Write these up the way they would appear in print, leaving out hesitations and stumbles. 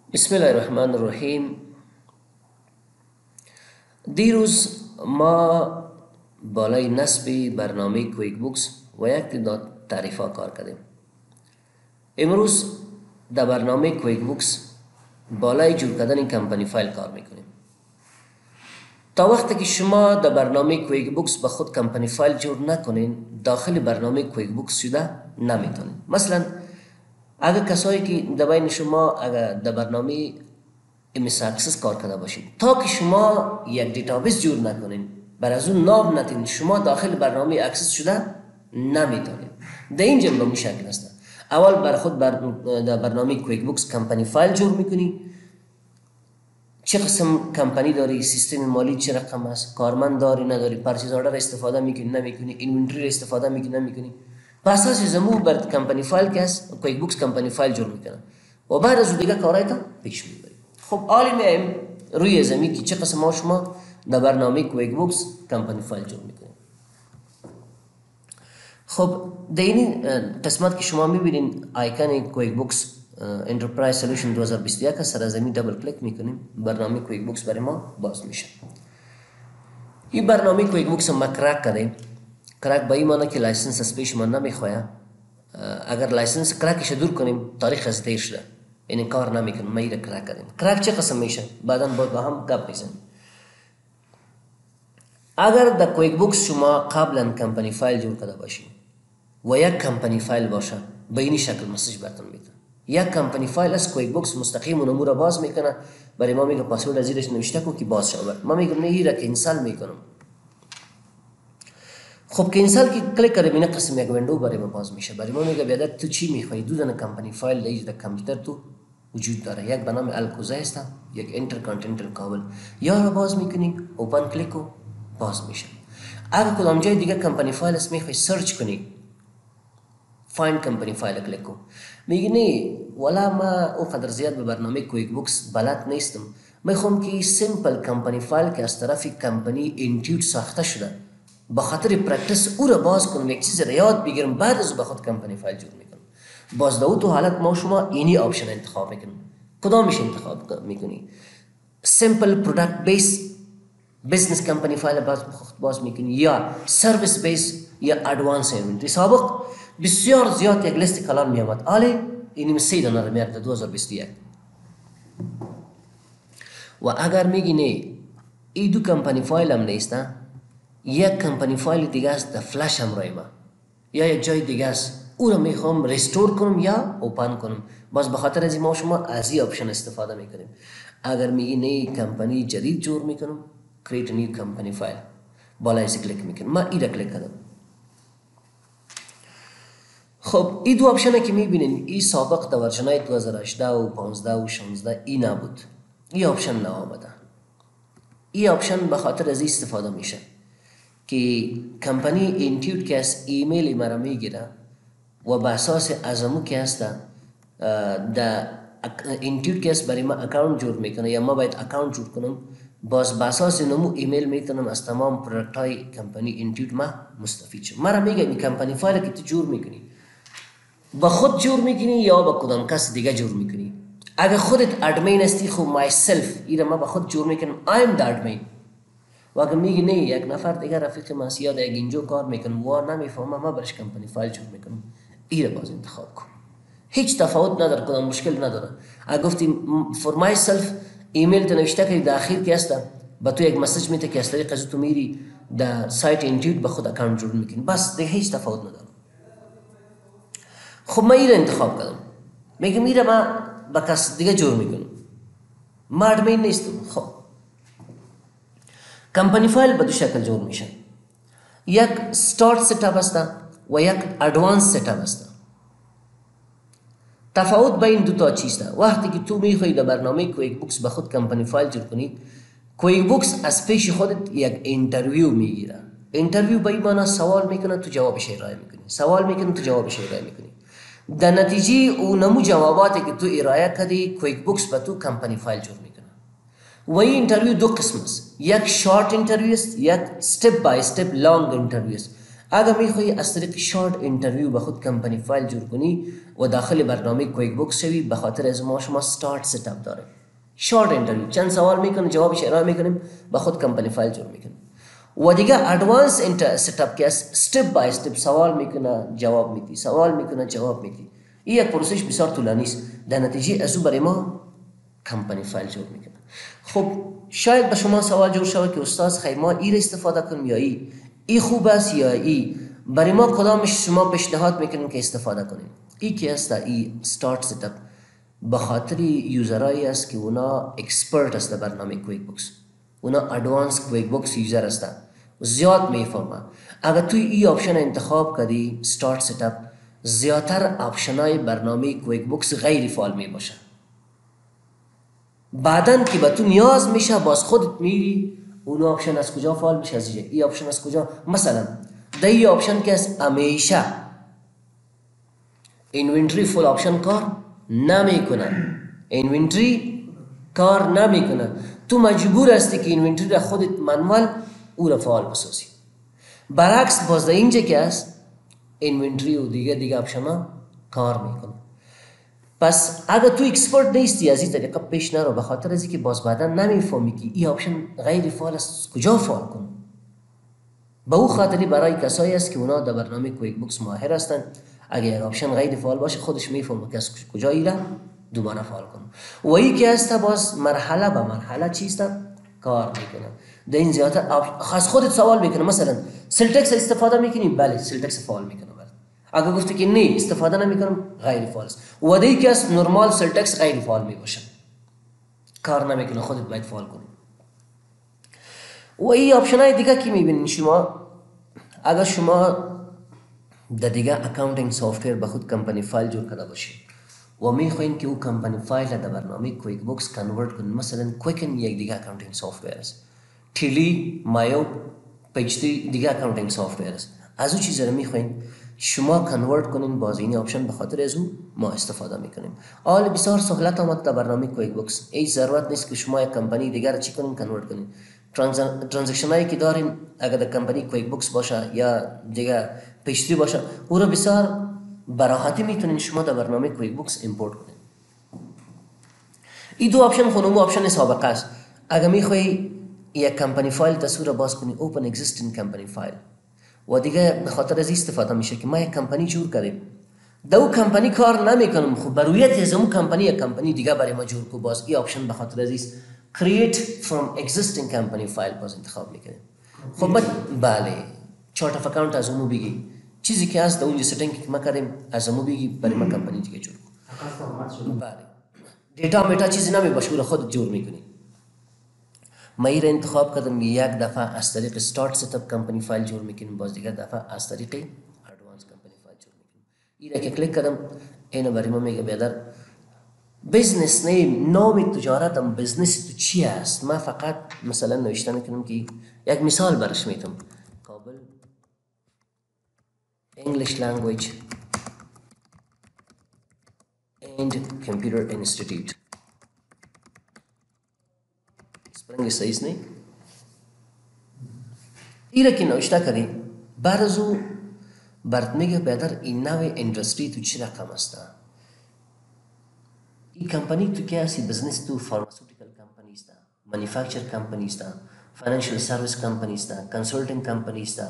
بسم الله الرحمن الرحیم. دیروز ما بالای نصب برنامه کویک بوکس و یک تعداد تعریف ها کار کردیم. امروز در برنامه کویک بوکس بالای جور کردن کمپانی فایل کار میکنیم. تا وقتی که شما در برنامه کویک بوکس به خود کمپانی فایل جور نکنین، داخل برنامه کویک بوکس شده نمیتونین. مثلا اگر کسایی که در بین شما اگر در برنامه MS اکسس کار کرده باشید، تا که شما یک دیتابیس جور نکنین، بر از اون نام نتین، شما داخل برنامه اکسس شده نمیتونید. در این جنبه مشکل است. اول بر خود در برنامه کویک بوکس کمپانی فایل جور میکنی. چه قسم کمپانی داری، سیستم مالی چه رقم است، کارمند داری نداری، پرچیز آردر استفاده میکنی نمیکنی، اینونتری استفاده میکنی نمیکنی. پس اساس زمو بر کمپانی فایل که است کویک بوکس کمپانی فایل جور میکنه و بعد از دیگه کارهای تا پیش میبری. خب حالی میایم روی زمین که چه قسم ها شما در برنامه کویک بوکس کمپانی فایل جور میکنید. خب در این قسمت که شما میبینین آیکن کویک بوکس انترپرایز سولوشن 2021 سر زمین دبل کلیک میکنیم، برنامه کویک بوکس برای ما باز میشه. این برنامه کویک بوکس ما کرک کردیم. کرک به این معنی که لایسنس از پیش ما نمیخواه. اگر لایسنس کرکش دور کنیم تاریخ از دیر شده، یعنی کار نمیکنه. ما ایره کرک کردیم. کرک چه قسم میشه بعدا باید با هم گپ میزنیم. اگر در کویک بوکس شما قبلا کمپانی فایل جور کرده باشید و یک کمپانی فایل باشه، به این شکل مسیج براتون میده. یک کمپانی فایل از کویک بوکس مستقیم اون امور باز میکنه. برای ما میگه پاسورد زیرش نوشته کو که باز شود. ما میگم نه، ایره کینسل میکنم. خب کینسل که کلیک کردیم این قسم یک ویندو برای ما باز میشه. برای ما میگه بیادر تو چی میخوای؟ دو دانه کمپانی فایل در کامپیوتر تو وجود داره. یک به نام الکوزا است، یک اینترکانتیننتال کابل. یا رو باز میکنیم، اوپن کلیک و باز میشه. اگر کدام جای دیگه کمپانی فایل است میخوای سرچ کنی، فایند کمپانی فایل کلیک کو. میگی نه والا ما اونقدر زیاد به برنامه کویک بوکس بلد نیستم، میخوام که سیمپل کمپانی فایل که از طرف کمپانی اینتیوت ساخته شده به خاطر پرکتس او را باز کنم، یک چیز را یاد بگیرم، بعد از به خود کمپانی فایل جور میکنم. باز در تو حالت ما شما اینی آپشن انتخاب میکنیم. کدامش انتخاب میکنی؟ سیمپل پروداکت بیس بزنس کمپانی فایل باز میکنی، یا سرویس بیس، یا ادوانس اینونتری. سابق بسیار زیاد یک لیست کلان میامد، آلی اینی 3 دانه رو میاد در 2021. و اگر میگی نه ای دو کمپانی فایل هم نیسته، یک کمپانی فایل دیگه است در فلش هم رای ما، یا یک جای دیگه است او رو میخوام ریستور کنم یا اوپن کنم، باز به خاطر از ما شما از این آپشن استفاده میکنیم. اگر میگی نه کمپانی جدید جور میکنم، create a new company file، بالا ایسی کلیک میکنم. ما ای را کلیک کردم. خب این دو آپشن که میبینین ای سابق در ورژنای 2018 و 15 و 16 ای نبود. ای آپشن نآمده. ای آپشن به خاطر از استفاده میشه که کمپانی اینتیوت که از ایمیل مرا میگیره و به اساس ازمو که هست در اینتیوت که است برای ما اکاونت جور میکنه یا ما باید اکاونت جور کنم، باز به اساس نمو ایمیل میتونم از تمام پروداکت های کمپانی اینتیوت ما مستفید شم. مرا میگه این کمپانی فایل که تو جور میکنی با خود جور میکنی یا با کدام کس دیگه جور میکنی. اگر خودت ادمین هستی، خب مای سلف ایره ما با خود جور میکنم، I'm the admin. و اگر میگی نه یک نفر دیگه رفیق ما یا یک اینجا کار میکنم و نمیفهمم، ما برش کمپانی فایل جور میکنم، ایره باز انتخاب کن. هیچ تفاوت نداره، کدام مشکل نداره. اگر گفتی for myself ایمیل تو نوشته که در اخیر که هست با تو یک مسیج میده که از طریق از تو میری در سایت اینتیوت به خود اکانت جور میکنی، بس دیگه هیچ تفاوت نداره. خب ما ایره انتخاب کردم، میگم ایره ما با کس دیگه جور میکنم، ما ادمین نیستم. خب کمپانی فایل به دو شکل جور میشه. یک start setup است و یک advanced setup است. تفاوت بین دو تا چیز است. وقتی که تو میخوای در برنامه کویک بوکس به خود کمپانی فایل جور کنی، کویک بوکس از پیش خودت یک اینترویو میگیره. اینترویو به این معنی سوال میکنه تو جوابش ارائه میکنی، سوال میکنه تو جوابش ارائه میکنی. در نتیجه او نمو جواباتی که تو ارائه کردی کویک بوکس به تو کمپانی فایل جور میکنه. و این اینترویو دو قسم است، یک شارت اینترویو است، یک استپ بای استپ لانگ اینترویو است. اگر میخوای از طریق شارت اینترویو به خود کمپانی فایل جور کنی و داخل برنامه کویک بوکس شوی، به خاطر از ما شما start setup داره. شارت اینترویو چند سوال میکنه، جوابش ارائه میکنیم، به خود کمپانی فایل جور میکنیم. و دیگه ادوانس setup که step by step سوال میکنه جواب میدی، سوال میکنه جواب میدی. این یک پروسش بسیار طولانی است، در نتیجه از او برای ما کمپانی فایل جور میکنه. خب شاید به شما سوال جور شود که استاد خیر ما ای را استفاده کنیم یا ای خوب است یا ای، برای ما کدامش شما پیشنهاد میکنیم که استفاده کنیم؟ ای که است ای start setup به خاطر یوزرایی است که اونا اکسپرت است در برنامه کویک بوکس، اونا ادوانس کویک بوکس یوزر هستن، زیاد میفهمن. اگر توی ای آپشن انتخاب کردی start setup، زیادتر آپشنای برنامه کویک بوکس غیر فعال می باشه. بعدن که به تو نیاز میشه باز خودت میری اون آپشن از کجا فعال میشه، از این آپشن از کجا. مثلا در این آپشن که است همیشه اینونتری فول آپشن کار نمیکنه، اینونتری کار نمیکنه، تو مجبور هستی که اینونتری را خودت منوال او را فعال بسازی. برعکس باز در اینجا که است اینونتری و دیگه آپشن ها کار میکنه. پس اگر تو اکسپرت نیستی از این طریقه پیش نرو، به خاطر از اینکه باز بعدا نمیفهمی که این آپشن غیر فعال است کجا فعال کن. به او خاطری برای کسایی است که اونا در برنامه کویک بوکس ماهر هستند، اگر یک آپشن غیر فعال باشه خودش میفهمه که از کجا ایره دوباره فعال کنه. و این که است باز مرحله به مرحله چیست کار میکنه. در این زیادتر خاص خودت سوال میکنه، مثلا سلتکس استفاده میکنی؟ بله سلتکس فعال میکنه. اگر گفته که نه استفاده نمیکنم غیر فعال است. و دیگه که است نرمال سلتکس غیر فعال میباشه، کار نمیکنه، خودت باید فعال کنی. و این آپشن های دیگه که میبینین شما، اگر شما در دیگه اکاونتینگ سافتویر به خود کمپانی فایل جور کرده باشید و میخواین که او کمپانی فایل در برنامه کویک بوکس کنورت کنید، مثلا کویکن یک دیگه اکاونتینگ سافتویر است، تیلی، مایو، پیجتی دیگه اکاونتینگ سافتویر است، از او چیزا رو میخواین شما کنورت کنین، باز این آپشن به خاطر از او ما استفاده میکنیم. حال بسیار سهولت آمد در برنامه کویک بوکس، هیچ ضرورت نیست که شما یک کمپانی دیگر رو چی کنین کنورت کنین. ترانزکشن هایی که دارین اگر در کمپانی کویک بوکس باشه یا دیگه پیشتری باشه، او را بسیار براحتی میتونین شما در برنامه کویک بوکس امپورت کنین. این دو آپشن خونمو آپشن سابقه است. اگر میخوای یک کمپانی فایل تصویر باز کنی، اوپن اگزیستینگ کمپانی فایل، و دیگه به خاطر از استفاده میشه که ما یک کمپانی جور کردیم، دو کمپانی کار نمیکنم، خب برویت از اون کمپانی یک کمپانی دیگه برای ما جور کو، باز این آپشن به خاطر از است create from existing company file باز انتخاب میکنیم. خب بله چارت اف اکاونت از اون بگی، چیزی که هست اونجا سیتینگ که ما کردیم از اون بگی برای ما کمپانی دیگه جور کن. بله دیتا میتا چیزی نمی باشه، اون خود جور میکنی. ما این را انتخاب کردم یک دفعه از طریق start setup کمپانی فایل جور میکنیم، باز دیگر دفعه از طریق advanced کمپانی فایل جور میکنیم. این را که کلیک کردم اینو برای ما میگه بیادر بزنس نیم، نام تجارتم بزنس تو چی است. ما فقط مثلا نوشته میکنم که یک مثال برش میتم، کابل English Language and Computer Institute. اسپرنگ سایز نی ایره که نوشته کردی برزو برد میگه بیادر این نوع اندستری تو چی رقم است. این کمپانی تو که هستی بزنس تو فارماسیوتیکل کمپانی است، مانیفکچر کمپانی است، فاینانشل سرویس کمپانی است، کنسلتینگ کمپانی است،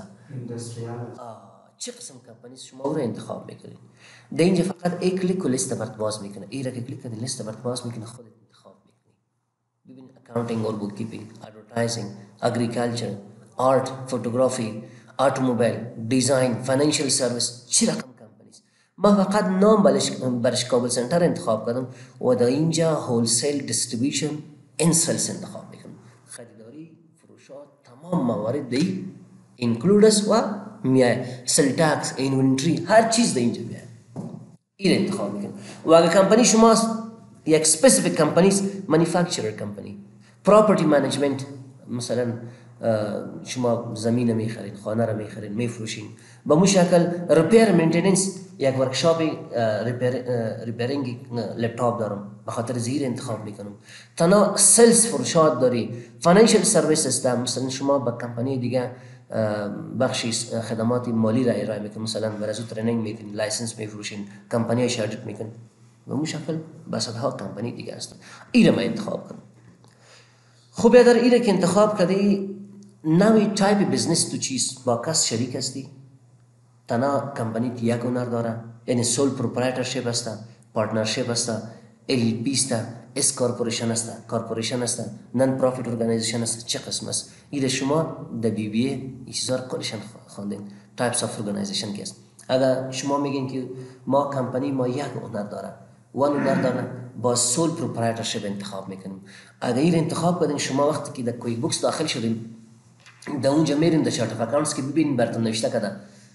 چه قسم کمپانی شما رو انتخاب میکنید. در اینجا فقط یک کلیک و لیست برات باز میکنه، ایره که کلیک کردی لیست برات باز میکنه، خودت انتخاب میکنی. ببین اکاونتینگ اور بوک کیپینگ، ادورتایزینگ، اگریکلچر، آرت، فوتوگرافی، اتومبیل، دیزاین، فاینانشل سرویس، چه رقم کمپانی است. ما فقط نام برش کابل سنتر انتخاب کردم و در اینجا هولسیل دیستریبیوشن ان سلز انتخاب میکنم. خریداری، فروشات، تمام موارد دی اینکلود است و میای سل تکس، اینونتری، هر چیز در اینجا میاد. این انتخاب میکنم. و اگر کمپانی شما یک اسپسیفیک کمپانی است، مانیفکچرر کمپانی، پراپرتی منیجمنت، مثلا شما زمین میخرید، خانه را میخرید، میفروشین، با مو شکل ریپیر مینتیننس، یک ورکشاپ ریپیرینگ لپتاپ دارم، به خاطر زیر انتخاب میکنم. تنها سلز فروشات داری، فاینانشل سرویس است، مثلا شما با کمپانی دیگه بخشی خدمات مالی را ارائه میکنه، مثلا برای از ترینینگ میدین، لایسنس میفروشین، کمپانی شادت میکنه و مو شکل به صدها کمپانی دیگه است. این ما انتخاب کنیم. خوب اگر این که انتخاب کردی نوی تایپ بزنس تو چیست، با کس شریک هستی، تنها کمپانی یک هنر داره، یعنی سول پروپرایترشپ است، پارتنرشپ است، ال پی است، اس کارپوریشن است، کارپوریشن است، نان پروفیت ارگانیزیشن است، چه قسم است؟ این شما در بی بی ای چیزا کلشن خواندین، تایپس اف ارگانیزیشن که است. اگر شما میگین که ما کمپانی ما یک هنر داره، وان هنر داره، با سول پروپرایترشپ انتخاب میکنیم. اگر این انتخاب کردین شما وقتی که در کویک بوکس داخل شدین، در اونجا میرین در چارت اف اکاونتس که ببینین براتون نوشته کده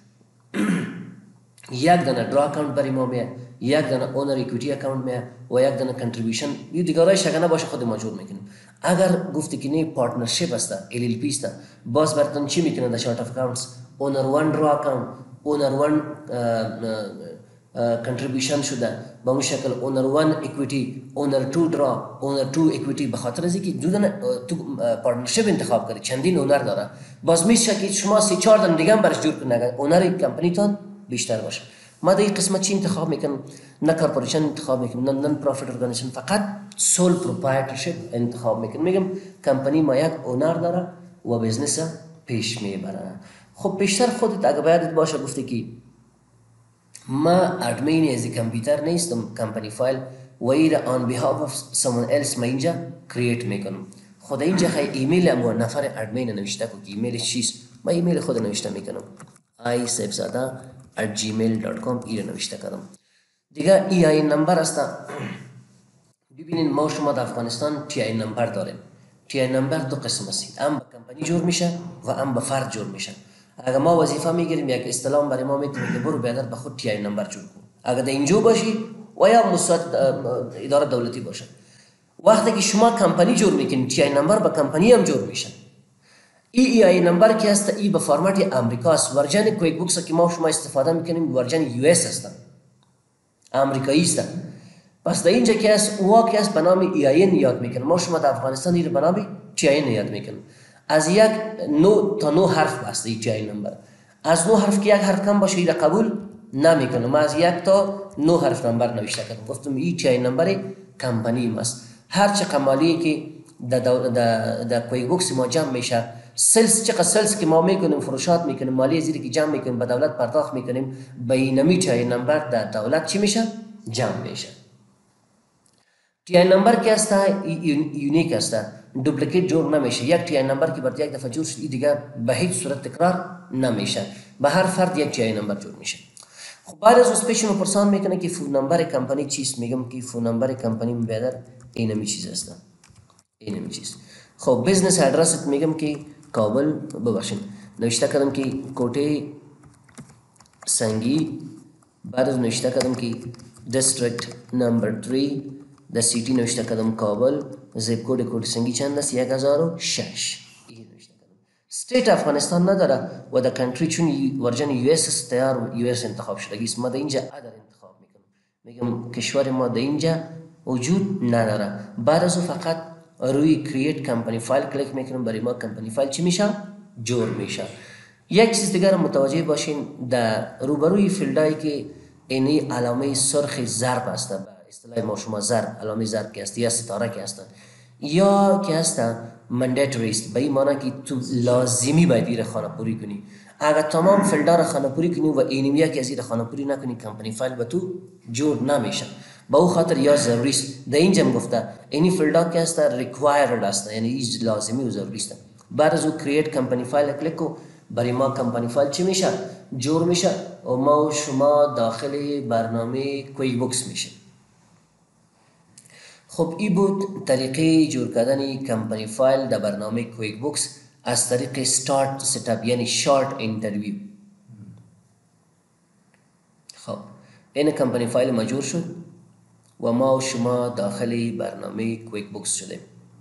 یک دانه درا اکاونت برای ما میه، یک دانه اونر ایکویتی اکاونت میه و یک دانه کنتریبیوشن. یه دیگه شگانه باشه خود ما جور میکنیم. اگر گفتی که نه پارتنرشپ است، ال ال پی است، باز براتون چی میکنه در چارت اف اکاونتس؟ اونر 1 درا اکاونت، اونر 1 کنتریبیوشن شده، به اون شکل اونر 1 ایکویتی، اونر 2 درا، اونر 2 ایکویتی. به خاطر از اینکه دو دانه تو پارتنرشپ انتخاب کردی، چندین اونر داره، باز میشه که شما 3-4 دانه دیگه هم برش جور کنید اونر کمپانی تان بیشتر باشه. ما در این قسمت چی انتخاب میکنم؟ نه کارپوریشن انتخاب میکنم، نه نان پروفیت ارگانیزیشن، فقط سول پروپرایترشپ انتخاب میکنم. میگم کمپانی ما یک اونر داره و بزنس پیش میبره. خب بیشتر خودت اگه باید باشه گفته که ما ادمین از کامپیوتر نیستم، کمپانی فایل و ایره آن بیهاف اف someone else ما اینجا کرییت میکنم. خود اینجا خیلی ایمیل امو نفر ادمین نوشته که ایمیل چیست، ما ایمیل خود نوشته میکنم isefzada@gmail.com ایره نوشته کردم. دیگه ای آی نمبر است. ببینین ما شما در افغانستان تی آی نمبر داریم. تی آی نمبر دو قسم است، هم به کمپانی جور میشه و هم به فرد جور میشه. اگر ما وظیفه میگیریم یک استلام برای ما میتونه که برو بیادر به خود تی آی نمبر جور کن، اگر در اینجا باشی و یا اداره دولتی باشه. وقتی که شما کمپانی جور میکنید تی آی نمبر به کمپانی هم جور میشه. ای آی نمبر که است ای به فرمت امریکا است. ورژن کویک بوکس که ما شما استفاده میکنیم ورژن یو اس است، امریکایی است. پس در اینجا که است او که است به نام ای آی ان یاد میکنیم، ما شما در افغانستان این به نام تی آی ان یاد میکنیم. از 1 تا 9 حرف است ای تی آی نمبر. از 9 حرف که یک حرف کم باشه این قبول نمیکنم. ما از 1 تا 9 حرف نمبر نوشته کردم، گفتم ای تی آی نمبر کمپانی است. هر چه کمالی که در کویک بوکس ما جمع میشه، سلز چقدر سلز که ما میکنیم، فروشات میکنیم، مالی زیری که جمع میکنیم، به دولت پرداخت میکنیم، به اینمی تی آی نمبر در دولت چی میشه؟ جمع میشه. تی آی نمبر که است یونیک است، دوپلیکیت جور نمیشه. یک تی آی نمبر که برای یک دفعه جور شد دیگه به هیچ صورت تکرار نمیشه، به هر فرد یک تی آی نمبر جور میشه. خب بعد از اون پیش پرسان میکنه که فون نمبر کمپانی چیست؟ میگم که فون نمبر کمپانی بیادر اینمی چیز است، اینمی چیز. خب بزنس ادرس میگم که کابل، ببخشید نوشته کردم که کوټه سنگی، بعد از نوشته کردم که دیستریکت نمبر 3 د سیتی نوشته کردم کابل، زیپ کود کوټه سنگی چند است؟ 1006. ستیت افغانستان نداره و در کنتری چون ورژن یو اس است تیار یو اس انتخاب شده است. ما در اینجا ادر انتخاب میکنم، میگم کشور ما در اینجا وجود نداره. بعد از فقط روی کرییت کمپانی فایل کلیک میکنم، برای ما کمپانی فایل چی میشه؟ جور میشه. یک چیز دیگر متوجه باشین، در روبروی فیلدایی که اینی علامه سرخ ضرب است، به اصطلاح ما شما ضرب، علامه ضرب که است یا ستاره که است یا که است مندیتوری است، به این معنی که تو لازمی باید این خانه پوری کنی. اگر تمام فیلدها را خانه پوری کنی و اینمی که از این خانه پوری نکنی، کمپانی فایل به تو جور نمیشه. با او خاطر یا ضروری است. در اینجا گفته اینی فیلدها که است ریکوایرد است، یعنی ایز لازمی و ضروری است. بعد از او کرییت کمپانی فایل کلیک کو، برای ما کمپانی فایل چی میشه؟ جور میشه و ما و شما داخل برنامه کویک بوکس میشه. خب این بود طریقه جور کردن کمپانی فایل در برنامه کویک بوکس از طریق start setup یعنی short interview. خب این کمپانی فایل ما جور شد و ما و شما داخل برنامه کویک بوکس شدیم.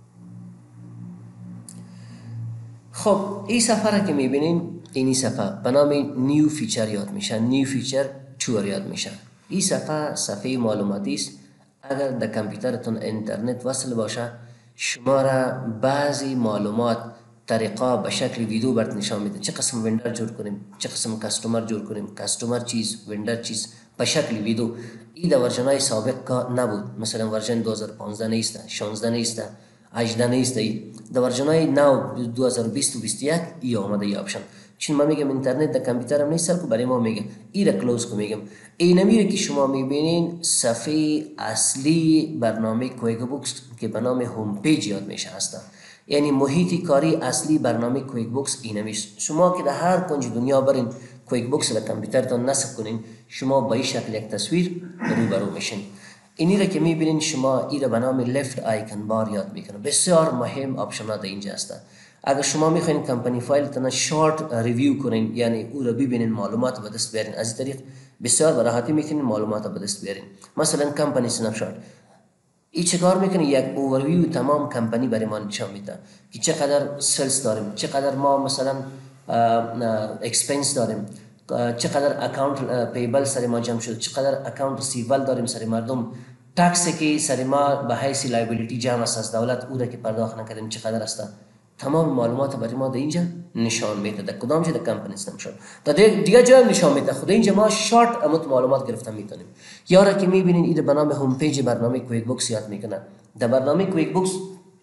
خب این صفحه را که میبینین، این صفحه به نام نیو فیچر یاد میشه، نیو فیچر تور یاد میشه. این صفحه معلوماتی است. اگر در کامپیوترتون اینترنت وصل باشه، شما را بعضی معلومات طریقه به شکل ویدیو برات نشان میده چه قسم وندر جور کنیم، چه قسم کاستومر جور کنیم، کاستومر چیز وندر چیز به شکل ویدیو. این در ورژن های سابق کا نبود، مثلا ورژن 2015 نیست، 16 نیست، 18 نیست. در ورژن های نو 2020 و 21 ای آمده ای آپشن. چون ما میگم اینترنت در کامپیوترم نیست که برای ما میگه ای را کلوز کو میگم. این نمیره که شما میبینین صفحه اصلی برنامه کویک بوکس که به نام هوم پیج یاد میشه هست. یعنی محیط کاری اصلی برنامه کویک بوکس این میشه. شما که در هر کنج دنیا برین کویک بوکس در کامپیوترتان نصب کنین، شما با این شکل یک تصویر روبرو میشین. اینی را که میبینین شما این را به نام لفت آیکن بار یاد میکنه. بسیار مهم آپشنات اینجا هست. اگر شما میخواین کمپانی فایل تان شورت ریویو کنین، یعنی او را ببینین معلومات به دست بیارین، از این طریق بسیار به راحتی میتونین معلومات به دست بیارین. مثلا کمپانی اسنپ شات این چه کار میکنه؟ یک اوورویو تمام کمپانی برای ما نشان میده که چقدر سلز داریم، چقدر ما مثلا اکسپنس داریم، چقدر اکاونت پیبل سر ما جمع شده، چقدر اکاونت ریسیوبل داریم سر مردم، تکس که سر ما به حیث لایبیلیتی جمع است از دولت او را که پرداخت نکردیم چقدر است. تمام معلومات برای ما در اینجا نشان میده. در کدام جای کمپانی است نشان تا دیگه جای نشان میده. خود اینجا ما شارت امت معلومات گرفته میتونیم. یا را که میبینین این به نام هوم پیج برنامه کویک بوکس یاد میکنه. در برنامه کویک بوکس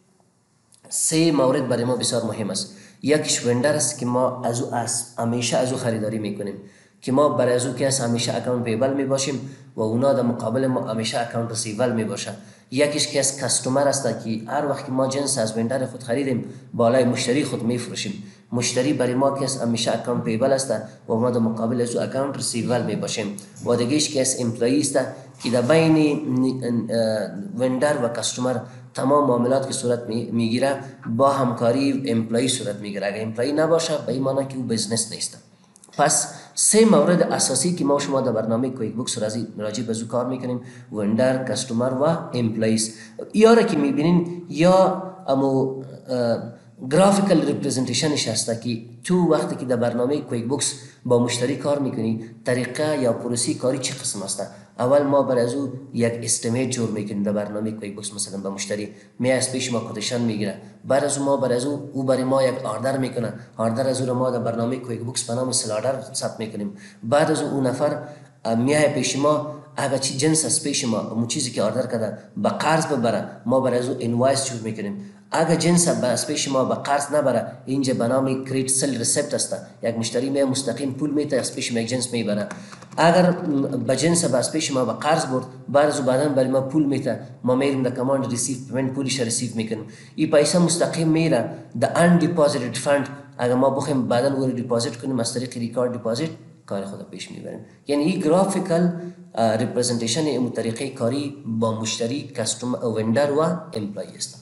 سه مورد برای ما بسیار مهم است. یکیش وندر است که ما همیشه از او خریداری میکنیم، که ما برای از او کس همیشه اکاونت پیبل می باشیم و اونا در مقابل ما همیشه اکاونت ریسیوبل می باشه. یکیش کس کاستومر است که هر وقت ما جنس از وندر خود خریدیم بالای مشتری خود می فروشیم. مشتری برای ما کس همیشه اکاونت پیبل است و ما در مقابل از او اکاونت ریسیوبل می باشیم. و دیگهش کس امپلوی است که در بین وندر و کاستومر تمام معاملات که صورت میگیره با همکاری امپلوی صورت میگیره. اگر امپلوی نباشه به این معنی که او بزنس نیست. پس سه مورد اساسی که ما شما در برنامه کویک بوکس راجع به کار میکنیم: وندر، کاستومر و امپلویز. یا را که میبینین یا امو گرافیکال ریپرزنتیشنش هست که تو وقتی که در برنامه کویک بوکس با مشتری کار میکنی طریقه یا پروسی کاری چه قسم است. اول ما برای از او یک استیمیت جور میکنیم در برنامه کویک بوکس. مثلا به مشتری می از پیش ما کوتیشن میگیره، بعد از ما برای از او برای ما یک آردر میکنه، آردر از او را ما در برنامه کویک بوکس به نام سل آردر ثبت میکنیم. بعد از اون نفر میای پیش ما، اگر چی جنس از پیش ما اون چیزی که آردر کرده به قرض ببره، ما برای از او اینوایس جور میکنیم. اگر جنس از پیش ما به قرض نبره، اینجا به نام کریدیت سل ریسیپت است. یک مشتری می مستقیم پول میته از پیش ما یک جنس میبره. اگر به جنس از پیش ما به قرض برد، بعد از بعدا برای ما پول میته، ما میریم در کماند ریسیو پیمنت پولش ریسیو میکنیم. این پیسه مستقیم میره در ان دیپوزیتد فند. اگر ما بخوایم بعدا او رو دیپوزیت کنیم از طریق ریکارد دیپوزیت، کار خود پیش میبریم. یعنی این گرافیکال ریپرزنتیشن این طریقه کاری با مشتری، کاستومر، وندر و امپلوی است.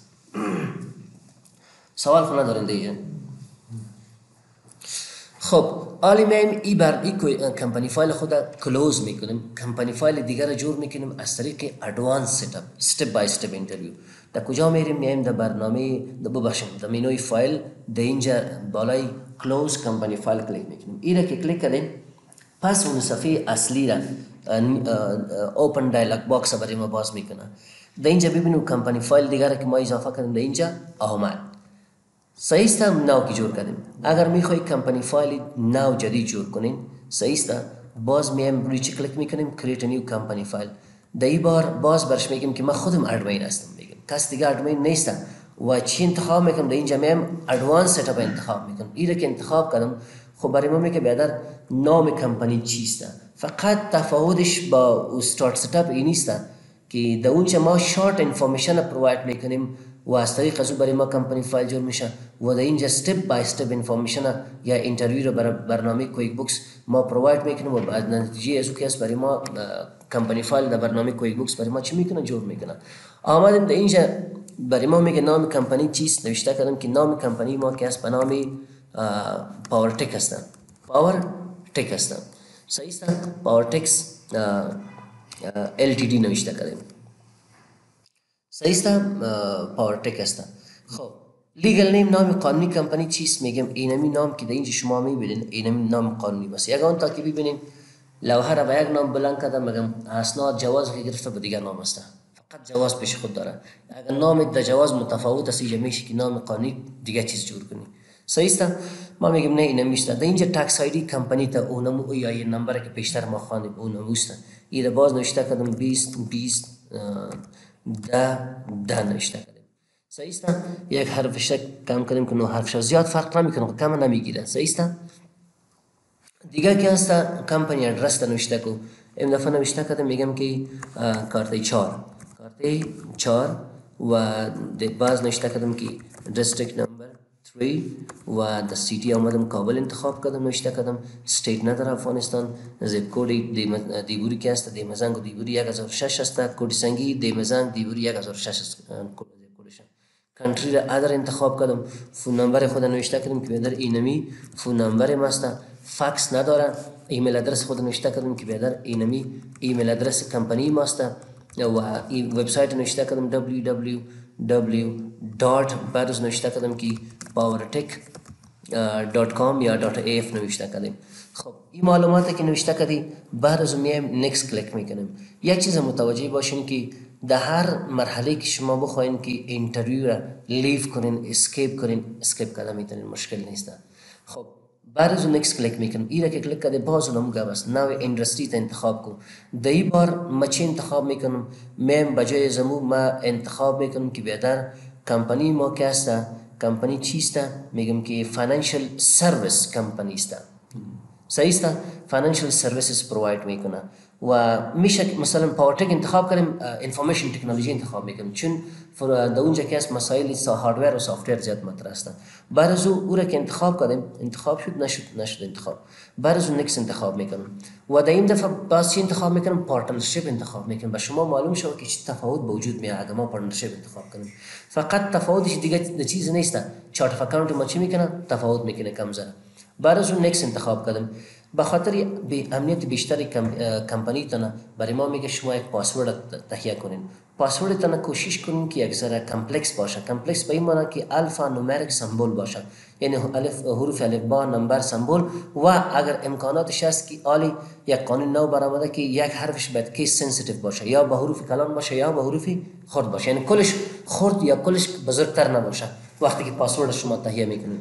سوال خونه دارین دیگه؟ خب حالی میم ای کمپانی فایل خود کلوز میکنیم، کمپانی فایل دیگر را جور میکنیم از طریق ادوانس ست اپ، استپ بای استپ اینترویو. در کجا میریم در برنامه در منوی فایل در اینجا بالای کلوز کمپانی فایل کلیک میکنیم. این را که کلیک کردیم پس اون صفحه اصلی را اوپن دایلوگ باکس برای ما باز میکنه. در اینجا ببینیم کمپانی فایل دیگر که ما اضافه کردیم در اینجا آمد. صحیح است نو کی جور کردیم. اگر میخوای کمپانی فایل نو جدید جور کنین، صحیح است، باز میم روی چی کلیک میکنیم کرییت نیو کمپانی فایل. در این بار باز برش میگیم که من خودم ادمین هستم، میگم کس دیگه ادمین نیست و چی انتخاب میکنم. در اینجا میم ادوانس ست اپ انتخاب میکنم. این که انتخاب کردم خب برای ما میگه بیادر نام کمپانی چیست. فقط تفاوتش با استارت ست اپ این نیست که در اونجا ما شارت انفورمیشن پروواید میکنیم و از طریق از برای ما کمپانی فایل جور میشه و در اینجا استپ بای استپ انفورمیشن یا اینترویو رو برنامه کویک بوکس ما پروواید میکنیم و بعد نتیجه از او که برای ما کمپانی فایل در برنامه کویک بوکس برای ما چی میکنه جور میکنه. آمدیم در اینجا برای ما میگه نام کمپانی چیست. نوشته کردم که نام کمپانی ما که است به نام پاور تک هستن. پاور تک هستن. صحیح است. پاور تکس LTD نوشته کردیم. صحیح است. پاور تک است. خب لیگل نیم نام قانونی کمپانی چیست میگم. اینمی نام که در اینجا شما میبینین اینمی نام قانونی بس. یک آن تا که ببینین لوحه را به یک نام بلند کرده میگم اسناد جواز که گرفته به دیگر نام است. فقط جواز پیش خود داره. اگر نام در جواز متفاوت است میشه که نام قانونی دیگه چیز جور کنی. صحیح است. ما میگیم نه این میشه. در اینجا تکس آیدی کمپانی تا اونم یا یه نمبر که پیشتر ما خواندیم اونم است. این باز نوشته کردم 20 ده نوشته کردم. صحیح است. یک حرفش کم کردیم که 9 حرفش زیاد فرق نمیکنه، کم نمیگیره. صحیح است. دیگه که هست کمپانی ادرس نوشته کو این دفعه نوشته کردم میگم که کارت 4 و باز نوشته کردم که دیستریکت نمبر 3 و د سیتی آمدم کابل انتخاب کردم، نوشته کردم استیت نداره افغانستان، زیپ کود دیبوری که است دیمزنگ و دیبوری 1006 است، کد سنگی دیمزنگ دیبوری 1006 است کدش. کنتری را ادر انتخاب کردم، فون نمبر خود نوشته کردم که بیادر اینمی فون نمبر ماست، فکس نداره. ایمیل ادرس خود نوشته کردم که بیادر اینمی ایمیل ادرس کمپانی ماست و این وبسایت نوشته کردم www. بعدش نوشته کردم که powertech.com یا .af نوشته کردیم. خب این معلوماتی که نوشته کردی بعد از میایم نکست کلیک میکنیم. یک چیز متوجه باشین که در هر مرحله که شما بخواین که اینترویو را لیو کنین اسکیپ کردن میتونین، مشکل نیست. خب بعد از نکست کلیک میکنم. ایرا که کلیک کرده باز اونم گوست نو اندستری تا انتخاب کو. دایی بار ما چی انتخاب میکنم؟ میم بجای زمو ما انتخاب میکنم که بیادر کمپانی ما که است، کمپانی چیست؟ میگم که فاینانشل سرویس کمپانی است. صحیح است. فاینانشل سرویسز پروواید میکنه و میشه مثلا پاورتک انتخاب کنیم، انفورمیشن تکنولوژی انتخاب میکنیم چون در اونجا که است مسائل هاردور و سافتور زیاد مطرح است. بعد از او را که انتخاب کردیم انتخاب شد نشد انتخاب، بعد از اون نکست انتخاب میکنم و در این دفعه باز چی انتخاب میکنم؟ پارتنرشیپ انتخاب میکنم. به شما معلوم شد که چه تفاوت به وجود میاد اگر ما پارتنرشیپ انتخاب کنیم. فقط تفاوتش دیگه چیز نیست. چارت اف اکاونت ما چی میکنه؟ تفاوت میکنه کم ذره. بعد از اون نکست انتخاب کردم. به خاطر امنیت بیشتر کمپانی تنه برای ما میگه شما یک پاسورد تهیه کنین. پاسورد تنه کوشش کنین که یک ذره کمپلکس باشه. کمپلکس به این معنی که الفا نومریک سمبل باشه، یعنی حروف الف با نمبر سمبل و اگر امکاناتش هست که عالی یک قانون نو برآمده که یک حرفش باید کیس سنسیتیو باشه، یا به حروف کلان باشه یا به حروف خرد باشه، یعنی کلش خرد یا کلش بزرگتر نباشه وقتی که پاسورد شما تهیه میکنین.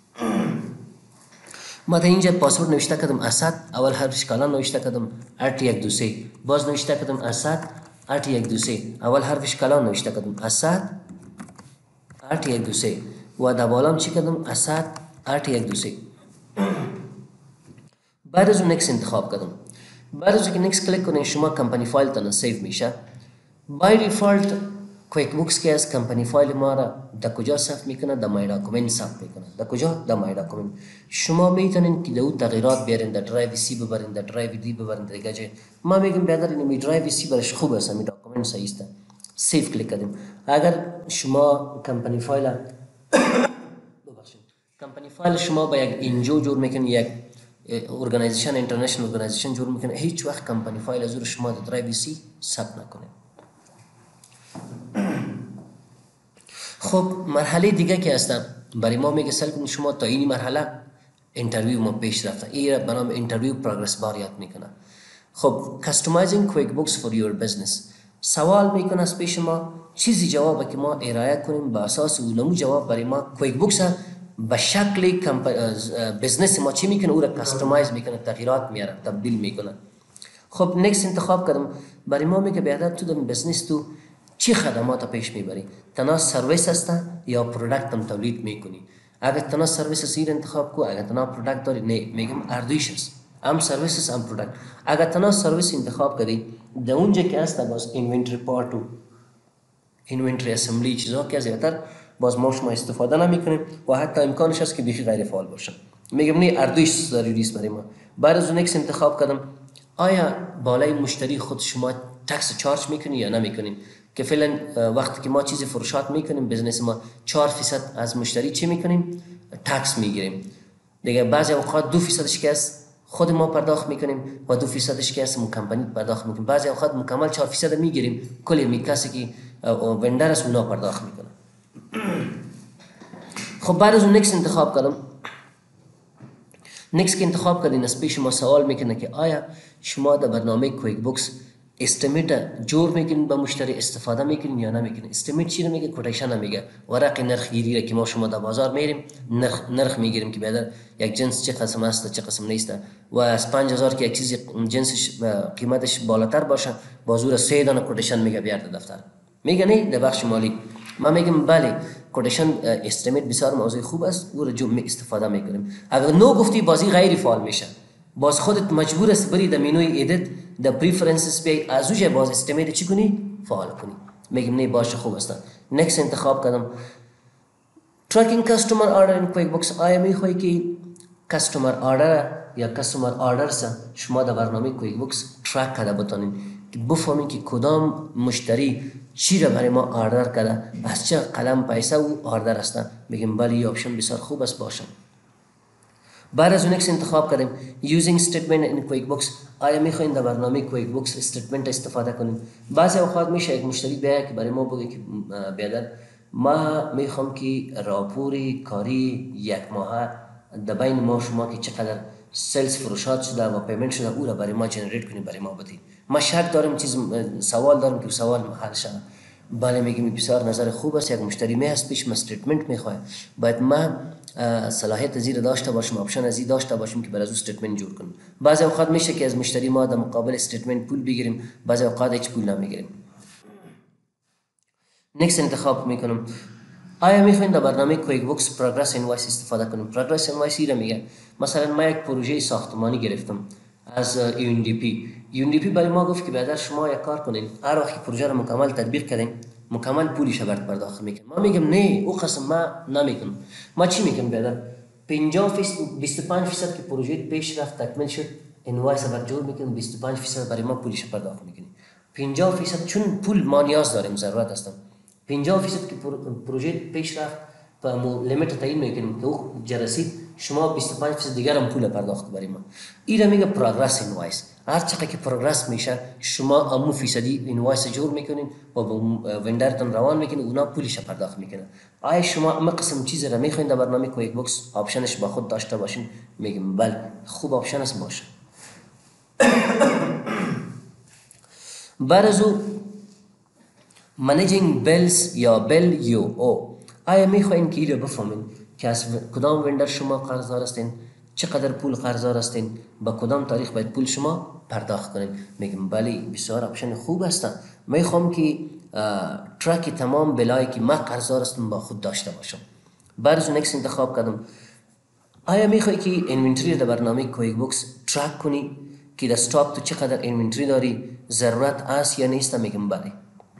ما در اینجا پاسورد نوشته کردم اسد، اول حرفش کلان نوشته کردم 8123، باز نوشته کردم اسد 8123، اول حرفش کلان نوشته کردم اسد 8123 و در بالام چی کردم؟ اسد 8123. بعد از اون نکست انتخاب کردم. بعد از اینکه نکست کلیک کنین شما کمپانی فایل تان سیو میشه. بای دیفالت کویک بوکس که از کمپانی فایل ما را در کجا ثبت میکنه؟ در مای داکومنت ثبت میکنه. در کجا؟ در مای داکومنت. شما میتونین که دو تغییرات بیارین، در درایو سی ببرین، در درایو دی ببرین، دیگه جای ما میگیم بیادر این می درایو سی برش خوب است، می داکومنت صحیح است. سیو کلیک کردیم. اگر شما کمپانی فایل کمپانی فایل شما با یک انجو جور میکنین، یک ارگانایزیشن اینترنشنال ارگانایزیشن جور میکنین، هیچ وقت کمپانی فایل از شما در درایو سی ثبت نکنین. خب مرحله دیگه که هستن برای ما میگه سل کنید شما تا این مرحله اینترویو ما پیش رفته، این به نام اینترویو پروگرس بار یاد میکنه. خب کاستومایزینگ کویک بوکس فور یور بزنس، سوال میکنه از پیش ما چیزی جوابه که ما ارائه کنیم به اساس اونمو جواب برای ما کویک بوکس به شکل بزنس ما چی میکنه؟ او را کاستومایز میکنه، تغییرات میاره، تبدیل میکنه. خب نکست انتخاب کردم. برای ما میگه بیادر تو در بزنس تو چی خدمات پیش میبری؟ تنها سرویس است یا پروداکت هم تولید میکنی؟ اگر تنها سرویس سیر انتخاب کو، اگر تنها پروداکت داری، نه میگم اردویش است، هم سرویس هم پروداکت. اگر تنها سرویس انتخاب کردی در اونجا که هست باز اینونتری پارت و اینونتری اسمبلی چیزا که زیادتر باز ما شما استفاده نمیکنیم و حتی امکانش هست که بیخی غیر فعال باشه. میگم نه اردویش ضروری است برای ما. بعد از نکست انتخاب کردم. آیا بالای مشتری خود شما تکس چارج میکنی یا نمیکنین؟ که فعلا وقتی که ما چیزی فروشات میکنیم بزنس ما 4% از مشتری چی میکنیم؟ تکس میگیریم. دیگه بعضی اوقات 2% که است خود ما پرداخت میکنیم و 2% که است کمپانی پرداخت میکنیم. بعضی اوقات مکمل 4% میگیریم، کلی میکاسی که وندر است اونا پرداخت میکنه. خب بعد از اون نکست انتخاب کردم. نکست که انتخاب کردین از پیش ما سوال میکنه که آیا شما در برنامه کویک بوکس استیمیت جور میکنین با مشتری استفاده میکنین یا نمیکنین. استیمیت چی رو میگه؟ کوتیشن میگه. ورق نرخ گیری را که ما شما در بازار میریم نرخ میگیریم که بیادر یک جنس چه قسم است چه قسم نیست و از 5000 که یک چیزی جنسش قیمتش بالاتر باشه با زور 3 دانه کوتیشن میگه بیارد دفتر. میگه نه در بخش مالی ما میگم بله کوتیشن استیمیت بسیار موضوع خوب است او را استفاده میکنیم. اگر نو گفتی بازی غیر فعال میشه باز خودت مجبور است بری در منوی ایدیت در پریفرنسز بیای از اوجه باز استیمیت چی کنی؟ فعال کنی. میگم نه باشه خوب است. نکست انتخاب کردم tracking customer order in QuickBooks. آیا میخوای که کستومر آردر یا کستومر آردرز شما در برنامه QuickBooks ترک کرده بتانین که بفهمین که کدام مشتری چی را برای ما آردر کرده از چه قلم پیسه او آردر است. میگم بله این آپشن بسیار خوب است باشه. بعد از اون نکست انتخاب کردیم using statement in QuickBooks. آیا میخواین در برنامه QuickBooks استیتمنت استفاده کنیم؟ بعضی اوقات میشه یک مشتری بیاید که برای ما بگه که بیادر ما میخوام که راپوری کاری یک ماه در بین ما شما که چقدر سلز فروشات شده و پیمنت شده او را برای ما جنریت کنیم برای ما بدید. ما شک دارم چیز سوال دارم که سوال حل شده. بله میگم بسیار نظر خوب است. یک مشتری می هست پیش ما استیتمنت میخواد باید ما صلاحیت زیر داشته باشیم آپشن ازی داشته باشیم که برای از استیتمنت جور کنیم. بعضی اوقات میشه که از مشتری ما در مقابل استیتمنت پول بگیریم بعضی اوقات هیچ پول نمیگیریم. نکست انتخاب میکنم آیا میخواین در برنامه QuickBooks پروگرس اینوایس استفاده کنیم؟ پروگرس اینوایس را میگه مثلا ما یک پروژه ساختمانی گرفتم از UNDP برای ما گفت که بعد شما یک کار کنین هر وقت پروژه را مکمل تطبیق کردین مکمل پولش برات پرداخت میکنم. ما میگم نه او قسم ما نمیکنم. ما چی میگم بعد 50% 25% که پروژه پیش رفت تکمیل شد اینوایس بر جور میکنیم 25% برای ما پولش پرداخت میکنیم. 50% چون پول ما نیاز داریم ضرورت هستم 50% که پروژه پیش رفت و لیمیت تعیین میکنیم که او جرسید شما 25% دیگر هم پول پرداخت برای ما. این را میگه پروگرس اینوایس. هر چقدر که پروگرس میشه شما امو فیصدی اینوایس جور میکنین و با وندرتون روان میکنین اونا پولش پرداخت میکنن. آیا شما اما قسم چیز را میخواین در برنامه QuickBooks آپشنش با خود داشته باشین؟ میگم بله خوب آپشن است باشه. بعد از او منیجینگ بیلز یا بیل یو او. آیا میخواین که این رو بفهمین که از کدام وندر شما قرضدار هستین چقدر پول قرضدار هستین با کدام تاریخ باید پول شما پرداخت کنین؟ میگم بله بسیار آپشن خوب هستن. میخوام که ترک تمام بلایی که ما قرضدار هستم با خود داشته باشم. بعد از نکست انتخاب کردم آیا میخوای که اینوینتری در برنامه QuickBooks ترک کنی که در استاک تو چقدر اینوینتری داری ضرورت است یا نیست؟ میگم بله.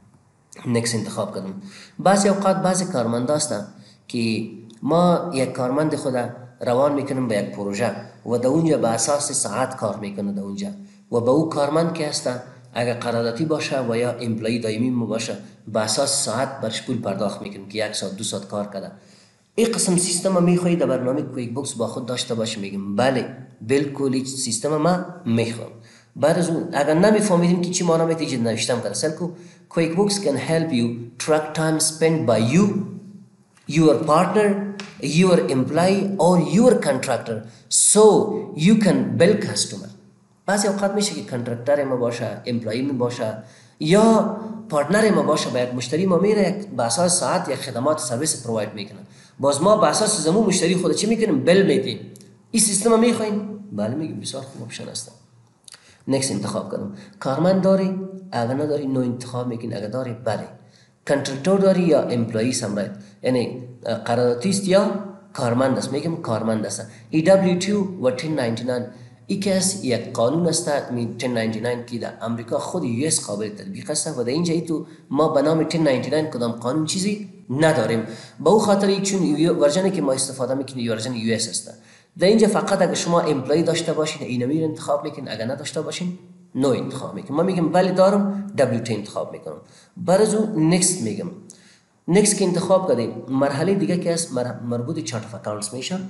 نکست انتخاب کردم. بعضی اوقات بعضی کارمند هستن که ما یک کارمند خود روان میکنیم به یک پروژه و در اونجا به اساس ساعت کار میکنه در اونجا و به او کارمند که هستن اگر قراردادی باشه و یا امپلوی دائمی باشه به اساس ساعت برش پول پرداخت میکنیم که 1 ساعت 2 ساعت کار کرده. این قسم سیستم میخوایی در برنامه QuickBooks با خود داشته باشه؟ میگم بله بالکل سیستم ما میخوام. بعد از اون اگر نمیفهمیدین که چی معنی میتیجه نوشتم کرد سلکو QuickBooks can help you track time spent by you, your partner, your employee or your contractor so you can bill customer. بعضی اوقات میشه که کانترکتر ما باشه امپلوی ما باشه یا پارتنر ما باشه با یک مشتری ما میره به اساس ساعت یا خدمات سرویس پروواید میکنه باز ما به اساس زمون مشتری خود چی میکنیم بیل میدیم. این سیستم میخواین؟ بله میگم بسیار خوب آپشن است. نکست انتخاب کردم کارمند داری اگر نداری نو انتخاب میکنی اگر داری بله. کانترکتور داری یا امپلوی سمرایت یعنی قراردادیست یا کارمند است؟ میگم کارمند است. EW2 و 1099 ایکس یک قانون است 1099 که در امریکا خود US قابل تطبیق است و در اینجا تو ما به نام 1099 کدام قانون چیزی نداریم. با او خاطر چون ورژنی که ما استفاده میکنیم ورژن US است. در اینجا فقط اگر شما امپلوی داشته باشین اینو انتخاب میکنین اگر نداشته باشین نو انتخاب میکنین. ما میگم ولی دارم W10 انتخاب میکنم. بعد از اون نکست میگم. نکست که انتخاب کردیم مرحله دیگه که است مربوط چارت اف اکاونتس میشه.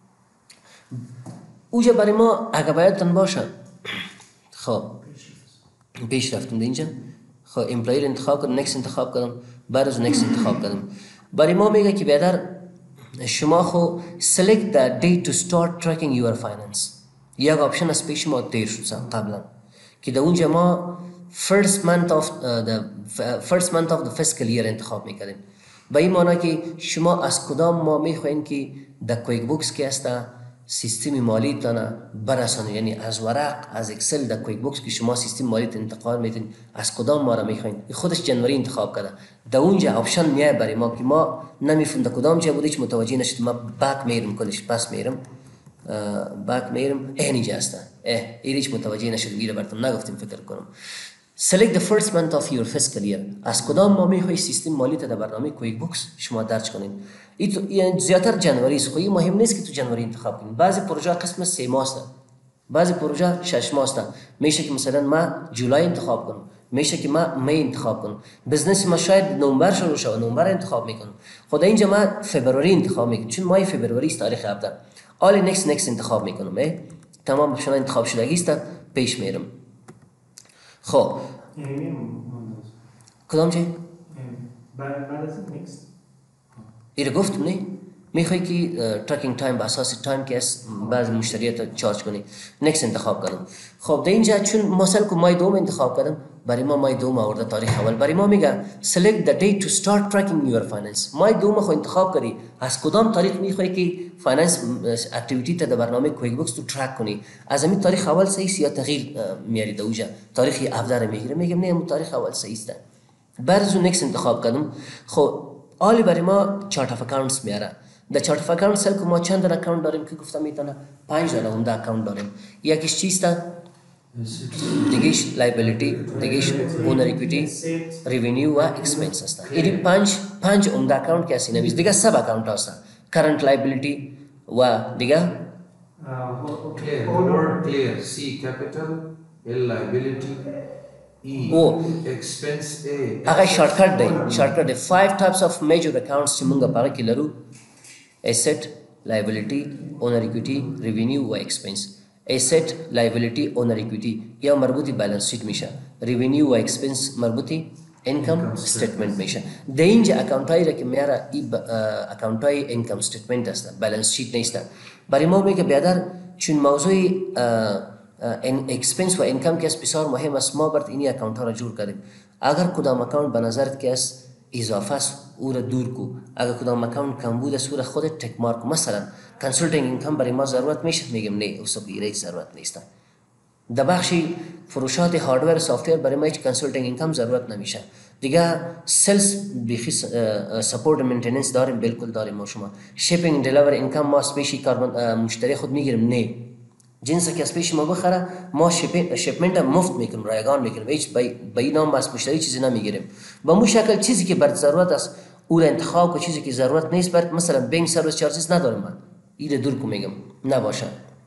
اوجا برای ما اگر باید باشه خب پیش رفتم اینجا خب امپلوی انتخاب کردم نکست انتخاب کردم بعد از نکست انتخاب کردم برای ما میگه که بیادر شما خو select the date to start tracking your finance. یک آپشن از پیش ما دیر شد قبلا که در اونجا ما first month of the fiscal year انتخاب میکنیم. به این معنی که شما از کدام ماه میخواین که در کویک بوکس که است سیستم مالی تانه برسانه، یعنی از ورق از اکسل در کویک بوکس که شما سیستم مالی انتقال میتین از کدام ماه را میخواین. خودش جنوری انتخاب کرده. در اونجا آپشن میای برای ما که ما نمیفهم در کدام جا بودیش متوجه نشد. ما بک میرم کلش پس میرم اینجا هستن ایریش متوجه نشد میره براتون نگفتیم فکر کنم. Select the first month of your fiscal year. از کدام ماه میخوای سیستم مالی تا در برنامه کویک بوکس شما درج کنین. این زیادتر جنوری است. خو مهم نیست که تو جنوری انتخاب کنین. بعضی پروژه قسم 3 ماه است، بعضی پروژه 6 ماه است. میشه که مثلا ما جولای انتخاب کنم، میشه که ما می انتخاب کنم. بزنس ما شاید نوامبر شروع شه، نوامبر انتخاب میکنم. خود اینجا ما فبروری انتخاب میکنم چون ماه فبروری است تاریخ هفته. آل next انتخاب میکنم. تمام آپشن انتخاب شدگی است. پیش میرم. خب کدام چی؟ بعد از next ایره گفتم نه؟ میخوای که ترکینگ تایم به اساس تایم که از بعض مشتریات چارج کنی. next انتخاب کردم. خب در اینجا چون مثلا که مای دوم انتخاب کردم، برای ما مای دوم آورده تاریخ اول. برای ما میگه select the date to start tracking your finance. مای دوم خو انتخاب کردی از کدام تاریخ میخوای که فایننس اکتیویتی تا در برنامه کویک بوکس تو ترک کنی. از همین تاریخ اول صحیح یا تغییر میاری در اونجا تاریخ اول میگیره. میگم نه تاریخ اول صحیح است. بعد از next انتخاب کردم. خب آلی برای ما چارت اف اکاونتس میاره. در چارت اف اکاونتس که ما چند تا اکاونت داریم که گفتم میتونه 5 تا عمده اکاونت داریم. یکیش چیست؟ دیگهش لایبیلیتی، دیگهش اونر ایکویتی، ریونیو و اکسپنس است. این پنج عمده اکاونت که هستن. دیگه سب اکاونت هستن. کرنت لایبیلیتی و دیگه clear C capital L liability E expense A. اگه شارتکت ده 5 types of major accounts چې موږ په هغه کې لرو: asset, liability, owner equity, revenue و expense. asset, liability, owner equity یا مربوطی بالانس شیت میشه. revenue و expense مربوطی income statement میشه. در اینجا اکاونتایی را که میاره ای اکاونتای income statement است، بالانس شیت نیست. برای ما میگه بیادر چون موضوع expense و income که است بسیار مهم است، ما برد اینی اکاونت ها را جور کردیم. اگر کدام اکاونت به نظرت که است اضافه است او را دور کو. اگر کدام اکاونت کم بود است او را خودت تک مارک. مثلا کنسلتینگ اینکم برای ما ضرورت میشه، میگم نه اوس به ضرورت نیست. در بخش فروشات هاردور سافتور برای ما هیچ کنسلتینگ اینکم ضرورت نمیشه. دیگه سلز بیخی سپورت و مینتیننس داریم، بالکل داریم ما شما. شیپینگ دیلیور اینکم ما اسپیشی کاربن مشتری خود میگیریم نه. جنس که اسپیشی ما بخره ما شیپمنت مفت میکنیم، رایگان میکنیم، هیچ به نام بس مشتری چیزی نمیگیریم. با مو شکل چیزی که بر ضرورت است او را انتخاب کو، چیزی که ضرورت نیست بر مثلا بانک سرویس چارجز ندارم من این دور کو میگم نباشه.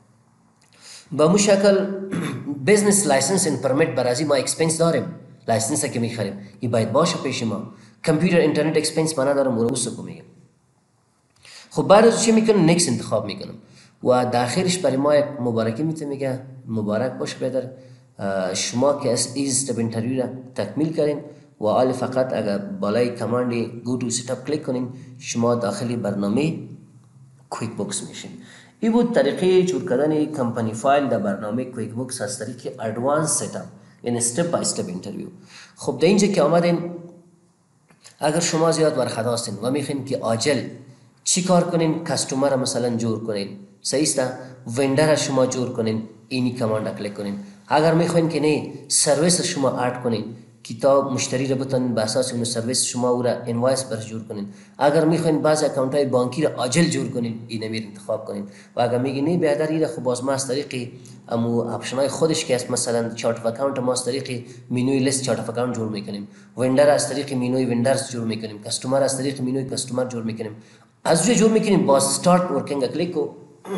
با مو شکل بزنس لایسنس اند پرمیت برازی ما اکسپنس داریم، لایسنس که میخریم این باید باشه پیش ما. کامپیوتر اینترنت اکسپنس ما ندارم او رو میگم. خب بعد از چی میکنم؟ نیکس انتخاب میکنم و داخلش برای ما یک مبارکی میگه مبارک باشه بدر شما که از استپ اینترویو را تکمیل کردین و حال فقط اگر بالای کماند گو تو ست اپ کلیک کنین شما داخلی برنامه کویک بوکس میشین. این بود طریقه جور کردن کمپانی فایل در برنامه کویک بوکس از طریق ادوانس ست اپ، یعنی استپ بای استپ اینترویو. خب در اینجا که آمدین اگر شما زیاد ورخدا هستین و میخواین که عاجل چی کار کنین، کستومر مثلا جور کنین، صحیح است، وندر شما جور کنین، اینی کماند کلیک کنین. اگر میخواین که نه سرویس شما ارد کنین کتاب مشتری رو بتونین به اساس اون سرویس شما او را انوایس برش جور کنین. اگر میخواین بعض اکانت های بانکی را عاجل جور کنین این امیر انتخاب کنین. و اگر میگی نه بهتر این خب باز ما از طریق امو اپشن های خودش که است مثلا چارت اف اکانت ما از طریق مینوی لیست چارت اف اکانت جور میکنیم، وندر از طریق مینوی وندرز جور میکنیم، کستومر از طریق مینوی کستومر جور میکنیم. از جور میکنیم باز استارت ورکینگ کلیک کو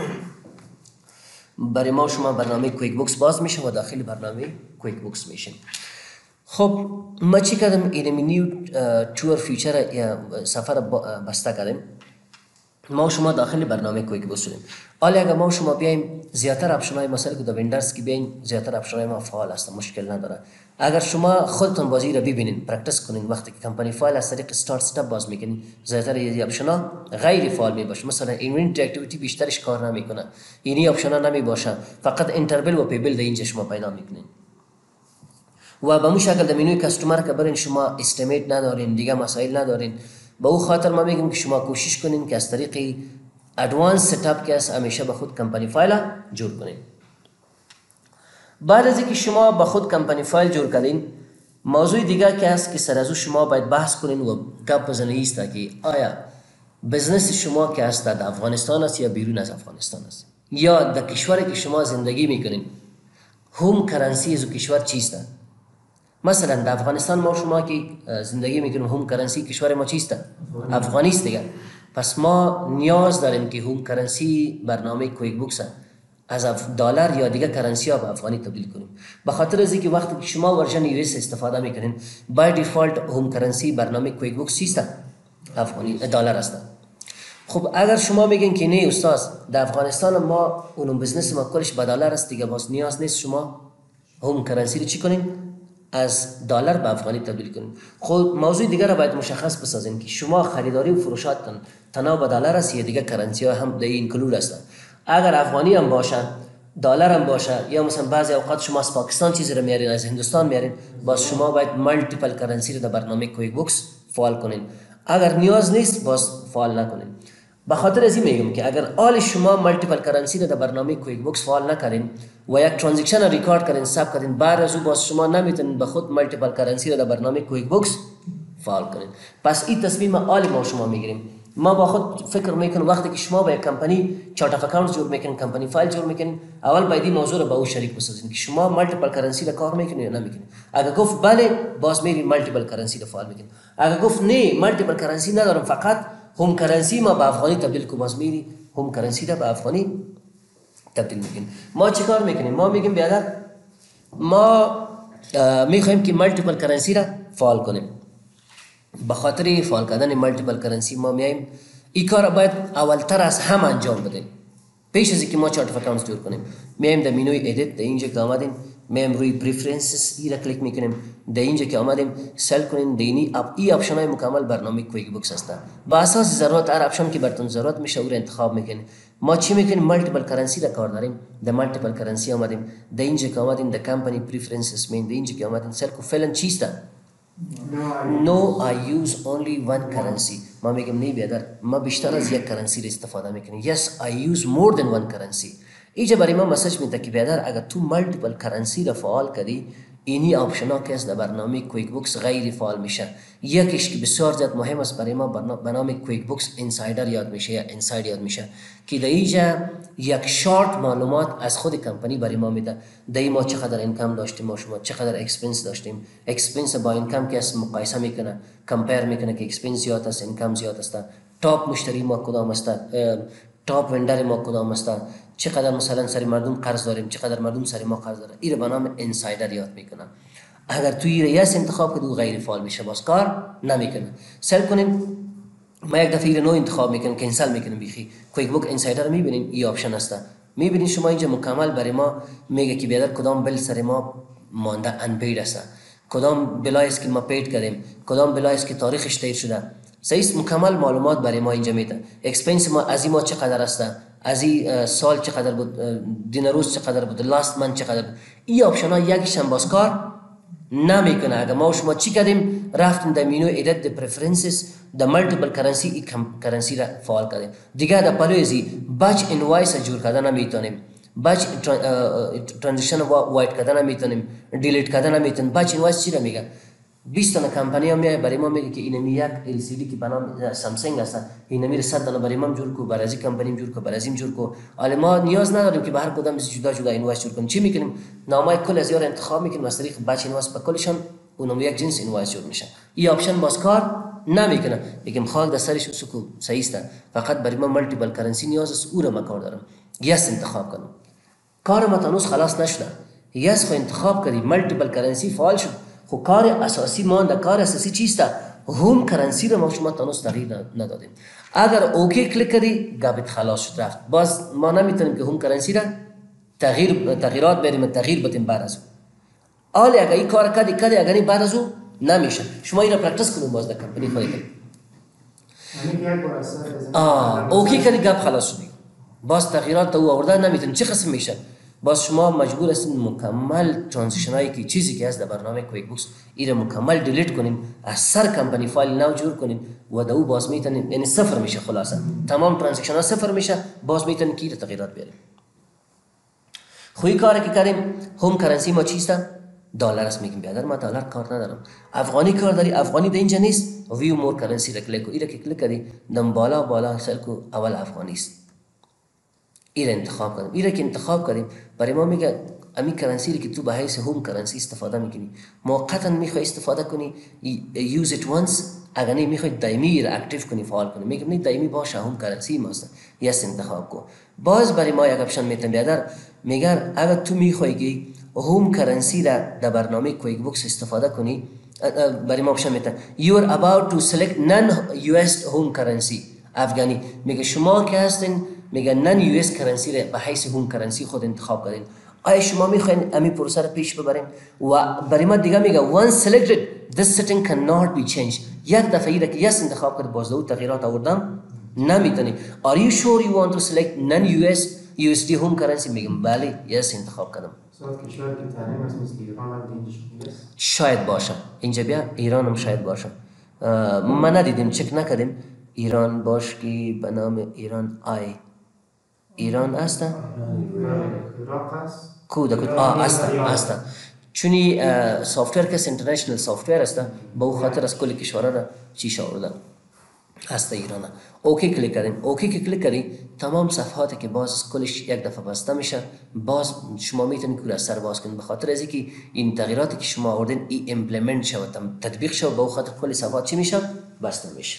برای ما شما برنامه کویک بوکس باز میشه و داخل برنامه کویک بوکس میشین. خب ما چی کردم؟ این نیو تور فیچر یا سفر بسته کردیم. ما شما داخل برنامه کویک بوکس شدیم. حالا اگر ما شما بیایم زیادتر اپشن های مثلا که در ویندرز کی بیاین زیادتر اپشن های ما فعال است، مشکل نداره. اگر شما خودتون بازی را ببینین پرکتیس کنین وقتی که کمپانی فایل از طریق استارت استپ باز میکنین زیادتر این اپشن ها غیر فعال می باشه. مثلا اینوینت اکتیویتی بیشترش کار نمیکنه، اینی اپشن ها نمی باشه، فقط اینتربل و پیبل در اینجا شما پیدا میکنین. و به اون شکل در منوی کاستومر که برین شما استیمیت ندارین، دیگه مسائل ندارین. به او خاطر ما میگیم که شما کوشش کنین که از طریق ادوانس ست اپ که است همیشه به خود کمپانی فایل جور کنین. بعد از اینکه شما به خود کمپانی فایل جور کردین، موضوع دیگه که است که سر از شما باید بحث کنین و گپ بزنید است که آیا بزنس شما که است در افغانستان است یا بیرون از افغانستان است، یا در کشوری که شما زندگی میکنین هوم کرنسی از کشور چیست؟ مثلا در افغانستان ما شما که زندگی میکنیم هوم کرنسی کشور ما چیست؟ افغانی است دیگه. پس ما نیاز داریم که هوم کرنسی برنامه کویک بوکس از دلار یا دیگه کرنسی ها به افغانی تبدیل کنیم. به خاطر از اینکه وقتی که شما ورژن یو اس استفاده میکنین بای دیفالت هوم کرنسی برنامه کویک بوکس چیست؟ افغانی دلار است. خب اگر شما میگین که نه استاد در افغانستان ما اون بزنس ما کلش به دلار است دیگه، باز نیاز نیست شما هوم کرنسی رو چی کنین؟ از دلار به افغانی تبدیل کنین. خب موضوع دیگر را باید مشخص بسازین که شما خریداری و فروشاتتان تنها به دلار است یا دیگه کرنسی ها هم در این اینکلود هستند. اگر افغانی هم باشه، دلار هم باشه، یا مثلا بعضی اوقات شما از پاکستان چیزی رو میارین، از هندوستان میارین، باز شما باید مالتیپل کرنسی رو در برنامه کویک بوکس فعال کنین. اگر نیاز نیست باز فعال نکنین. به خاطر از این میگم که اگر آل شما مالتیپل کرنسی رو در برنامه کویک بوکس فعال نکردین و یک ترانزکشن رو ریکارد کردین، ثبت کردین، بعد از او باز شما نمیتونین به خود مالتیپل کرنسی رو در برنامه کویک بوکس فعال کنین. پس این تصمیم آل ما شما میگیریم. ما با خود فکر میکنیم وقتی که شما با یک کمپانی چارت اف اکاونت جور میکنین، کمپانی فایل جور میکنین، اول باید این موضوع رو با او شریک بسازین که شما مالتیپل کرنسی رو کار میکنین یا نمیکنین. اگر گفت بله باز میرین مالتیپل کرنسی رو فعال میکنین. اگر گفت نه مالتیپل کرنسی ندارم فقط هوم کرنسی ما به افغانی تبدیل کو، باز میری هوم کرنسی رو به افغانی تبدیل میکنین. ما چیکار میکنیم؟ ما میگیم بیادر ما میخوایم که مالتیپل کرنسی را فعال کنیم. به خاطر فعال کردن مالتیپل کرنسی ما میایم این کار باید اولتر از هم انجام بدیم. پیش از اینکه ما چارت اف اکاونت جور کنیم میایم در منوی ادیت، در اینجا که آمدیم میایم روی پریفرنسز ای را کلیک میکنیم، در اینجا که آمدیم سل کنیم، دینی ای آپشن های مکمل برنامه کویک بوکس هست. با اساس ضرورت هر آپشن که براتون ضرورت میشه او را انتخاب میکنیم. ما چی میکنیم؟ مالتیپل کرنسی را کار داریم، در مالتیپل کرنسی آمدیم، در اینجا که آمدیم در کمپانی پریفرنسز مین، در اینجا که آمدیم سل کو فعلا چیست؟ No, I use only one currency. ما میگم نه بیادر ما بیشتر از یک کرنسی را استفاده میکنیم. Yes, I use more than one currency. اینجا برای ما مسیج میده که بیادر اگر تو مالتیپل کرنسی را فعال کردی اینی آپشن ها که از در برنامه کویک بوکس غیر فعال میشه. یکیش که بسیار زیاد مهم است برای ما به نام کویک بوکس اینسایدر یاد میشه یا اینساید یاد میشه که در اینجا یک شارت معلومات از خود کمپانی برای ما میده. در ما چقدر اینکم داشتیم، ما شما چقدر اکسپنس داشتیم، اکسپنس با اینکم که است مقایسه میکنه، کمپیر میکنه که اکسپنس زیاد است اینکم زیاد است، تاپ مشتری ما کدام است، تاپ وندر ما کدام است، چقدر مثلا سری مردم قرض داریم، چقدر مردم سری ما قرض داره. این به نام اینسایدر یاد میکنه. اگر توی ریاض انتخاب کنید او غیر فعال میشه، باز کار نمیکنه. سل کنیم ما یک دفعه نو انتخاب میکنیم، کنسل میکنیم. بیخی کویک بوک اینسایدر میبینین این آپشن است. میبینین شما اینجا مکمل برای ما میگه که بیادر کدام بل سر ما مانده انپید است، کدام بلای است که ما پید کردیم، کدام بلای است که تاریخش تیر شده. صحیح مکمل معلومات برای ما اینجا میده. اکسپنس ما از ما چقدر است، از این سال چقدر بود، دین روز چقدر بود، لاست منت چقدر بود. این آپشن ها یکیش هم باز کار نمیکنه. اگر ما شما چی کردیم رفتیم در منو ادیت د پریفرنسز د مالتیپل کرنسی ای کرنسی را فعال کردیم. دیگه در پلوی ازی بچ اینوایس جور کردن نمیتونیم، بچ ترانزکشن وایت کردن نمیتونیم، دیلیت کردن نمیتونیم. بچ اینوایس چی را میگه؟ 20 تا کمپانی هم میاد برای ما میگه که اینمی یک ال سی دی که به نام سامسونگ است، اینمی 100 تا برای ما جور کو، برای از کمپانی جور کو، برای از این جور کو. حالا ما نیاز نداریم که به هر کدام جدا جدا اینوایس جور کنیم. چی میکنیم؟ نامای کل از یار انتخاب میکنیم، از طریق بچ اینوایس به کلشون اونم یک جنس اینوایس جور میشه. این آپشن باز کار نمیکنه. میگم خاک در سرش سکو صحیح است، فقط برای ما مالتیپل کرنسی نیاز است، او رو ما کار دارم. یس انتخاب کنم. کار ما تنوس خلاص نشده. یس خو انتخاب کردی، مالتیپل کرنسی فعال شد. خو کار اساسی مانده. کار اساسی چیست؟ هوم کرنسی رو ما شما تنوس تغییر ندادیم. اگر اوکی کلیک کردی گابت خلاص شد رفت. باز ما نمیتونیم که هوم کرنسی را تغییرات بریم تغییر بدیم بعد از اون. اگر این کار کردی اگر این بعد از اون نمیشه. شما این را پرکتیس کنید باز در کمپانی خودتون. اوکی کردی گاب خلاص شد. باز تغییرات تو آورده نمیتونیم. چه قسم میشه؟ باز شما مجبور هستین مکمل ترانزیشن هایی که چیزی که هست در برنامه کویک بوکس این مکمل دیلیت کنین، از سر کمپانی فایل نو جور کنین و دو باز میتونین، یعنی صفر میشه، خلاصه تمام ترانزیکشن ها صفر میشه، باز میتونین که تغییرات بیارین. خوی کاری که کردیم هوم کرنسی ما چیست؟ دلار است. میگیم بیادر ما دلار کار ندارم، افغانی کار داری، افغانی در اینجا نیست، ویو مور کرنسی را کلیک کو، ایره که کلیک کردی دم بالا سل کو اول افغانی است، ایره انتخاب کردیم. ایره که انتخاب کردیم برای ما میگه امی کرنسی که تو به حیث هوم کرنسی استفاده میکنی، موقتا میخوای استفاده کنی یوز ایت وانس، اگر نه میخوای دائمی را اکتیو کنی، فعال کنی، میگم نه دائمی باشه، هوم کرنسی ماست، یس انتخاب کو. باز برای ما یک اپشن میتن بیادر، میگه اگر تو میخوای که هوم کرنسی را در برنامه کویک بوکس استفاده کنی، برای ما اپشن میتن you are about to select non US home currency افغانی. میگه شما که هستین، میگه نن یو اس کرنسی را به حیث هوم کرنسی خود انتخاب کردین. آیا شما میخواین امی پروسه را پیش ببرین؟ و برای ما دیگه میگه once selected this setting cannot be changed. یک دفعه ای را که یس انتخاب کرد باز دو تغییرات آوردم نمیتونی. are you sure you want to select non US USD home currency؟ میگم بله، یس انتخاب کردم. کشور که تحریم است مثل ایران هم اینجا شاید باشه، اینجا بیا ایران هم شاید باشه، ما ندیدیم، چک نکردیم. ایران باش که به نام ایران ایران است؟ عراق است. کو است چونی سافتور که اینترنشنال سافتور است، به او خاطر از کل کشورها را چیش آورده هست ایران. اوکی کلیک کردیم. اوکی که کلیک کردی تمام صفحاتی که باز کلش یک دفعه بسته میشه، باز شما میتونید که از سر باز کنید، به خاطر از اینکه این تغییراتی که شما آوردین ای ایمپلمنت شود، تطبیق شود، به او خاطر کل صفحات چی میشه؟ بسته میشه.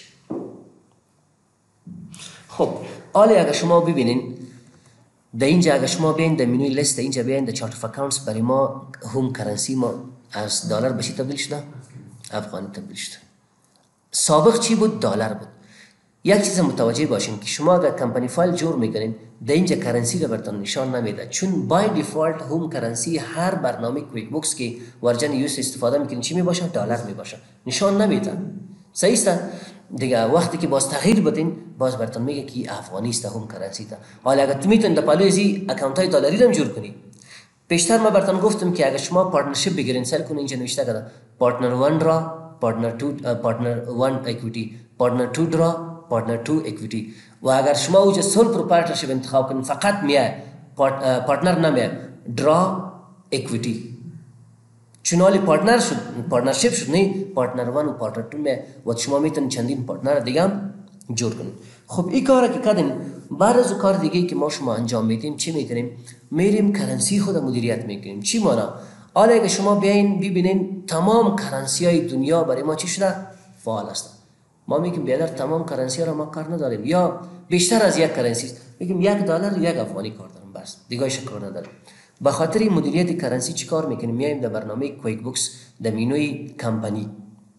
خب حالا اگر شما ببینین در اینجا، اگر شما بیاین در منوی لیست اینجا بیاین در چارت اف اکاونتس، برای ما هوم کرنسی ما از دلار به چی تبدیل شده؟ افغانی تبدیل شده. سابق چی بود؟ دلار بود. یک چیز متوجه باشین که شما اگر کمپانی فایل جور میکنین در اینجا کرنسی رو براتون نشان نمیده، چون بای دیفالت هوم کرنسی هر برنامه کویک بوکس که ورژن یوس استفاده میکنین چی میباشه؟ دلار میباشه، نشان نمیده. صحیح است دیگه. وقتی که باز تغییر بدین باز براتون میگه که افغانی است هوم کرنسی تا. حالا اگر تو میتونید پالوزی اکانت های دلاری رو جور کنی، پیشتر ما براتون گفتم که اگر شما پارتنرشیپ بگیرین، سل کنین اینجا نوشته کرده پارتنر 1 را، پارتنر 1 اکویتی، پارتنر 2 درا، پارتنر 2 اکویتی. و اگر شما اوج سول پروپرایترشیپ انتخاب کنین فقط میاد پارتنر نمیاد درا اکویتی، چون حالی پارتنر شد، پارتنرشیپ شد، نه پارتنر 1 و پارتنر 2 میاد و شما میتونید چندین پارتنر دیگه هم جور کنین. خب این کار که کردین، بعد از کار دیگه که ما شما انجام میدیم چی میکنیم؟ میریم کرنسی خود مدیریت میکنیم. چی مانا؟ حالا اگه شما بیاین ببینین تمام کرنسی های دنیا برای ما چی شده؟ فعال است. ما میگیم بیادر تمام کرنسی را ما کار نداریم، یا بیشتر از یک کرنسی میگیم $1 یک افغانی کار دارم، بس دیگه کار نداریم. به خاطر این مدیریت کرنسی چی کار میکنیم؟ میایم در برنامه کویک بوکس در منوی کمپانی،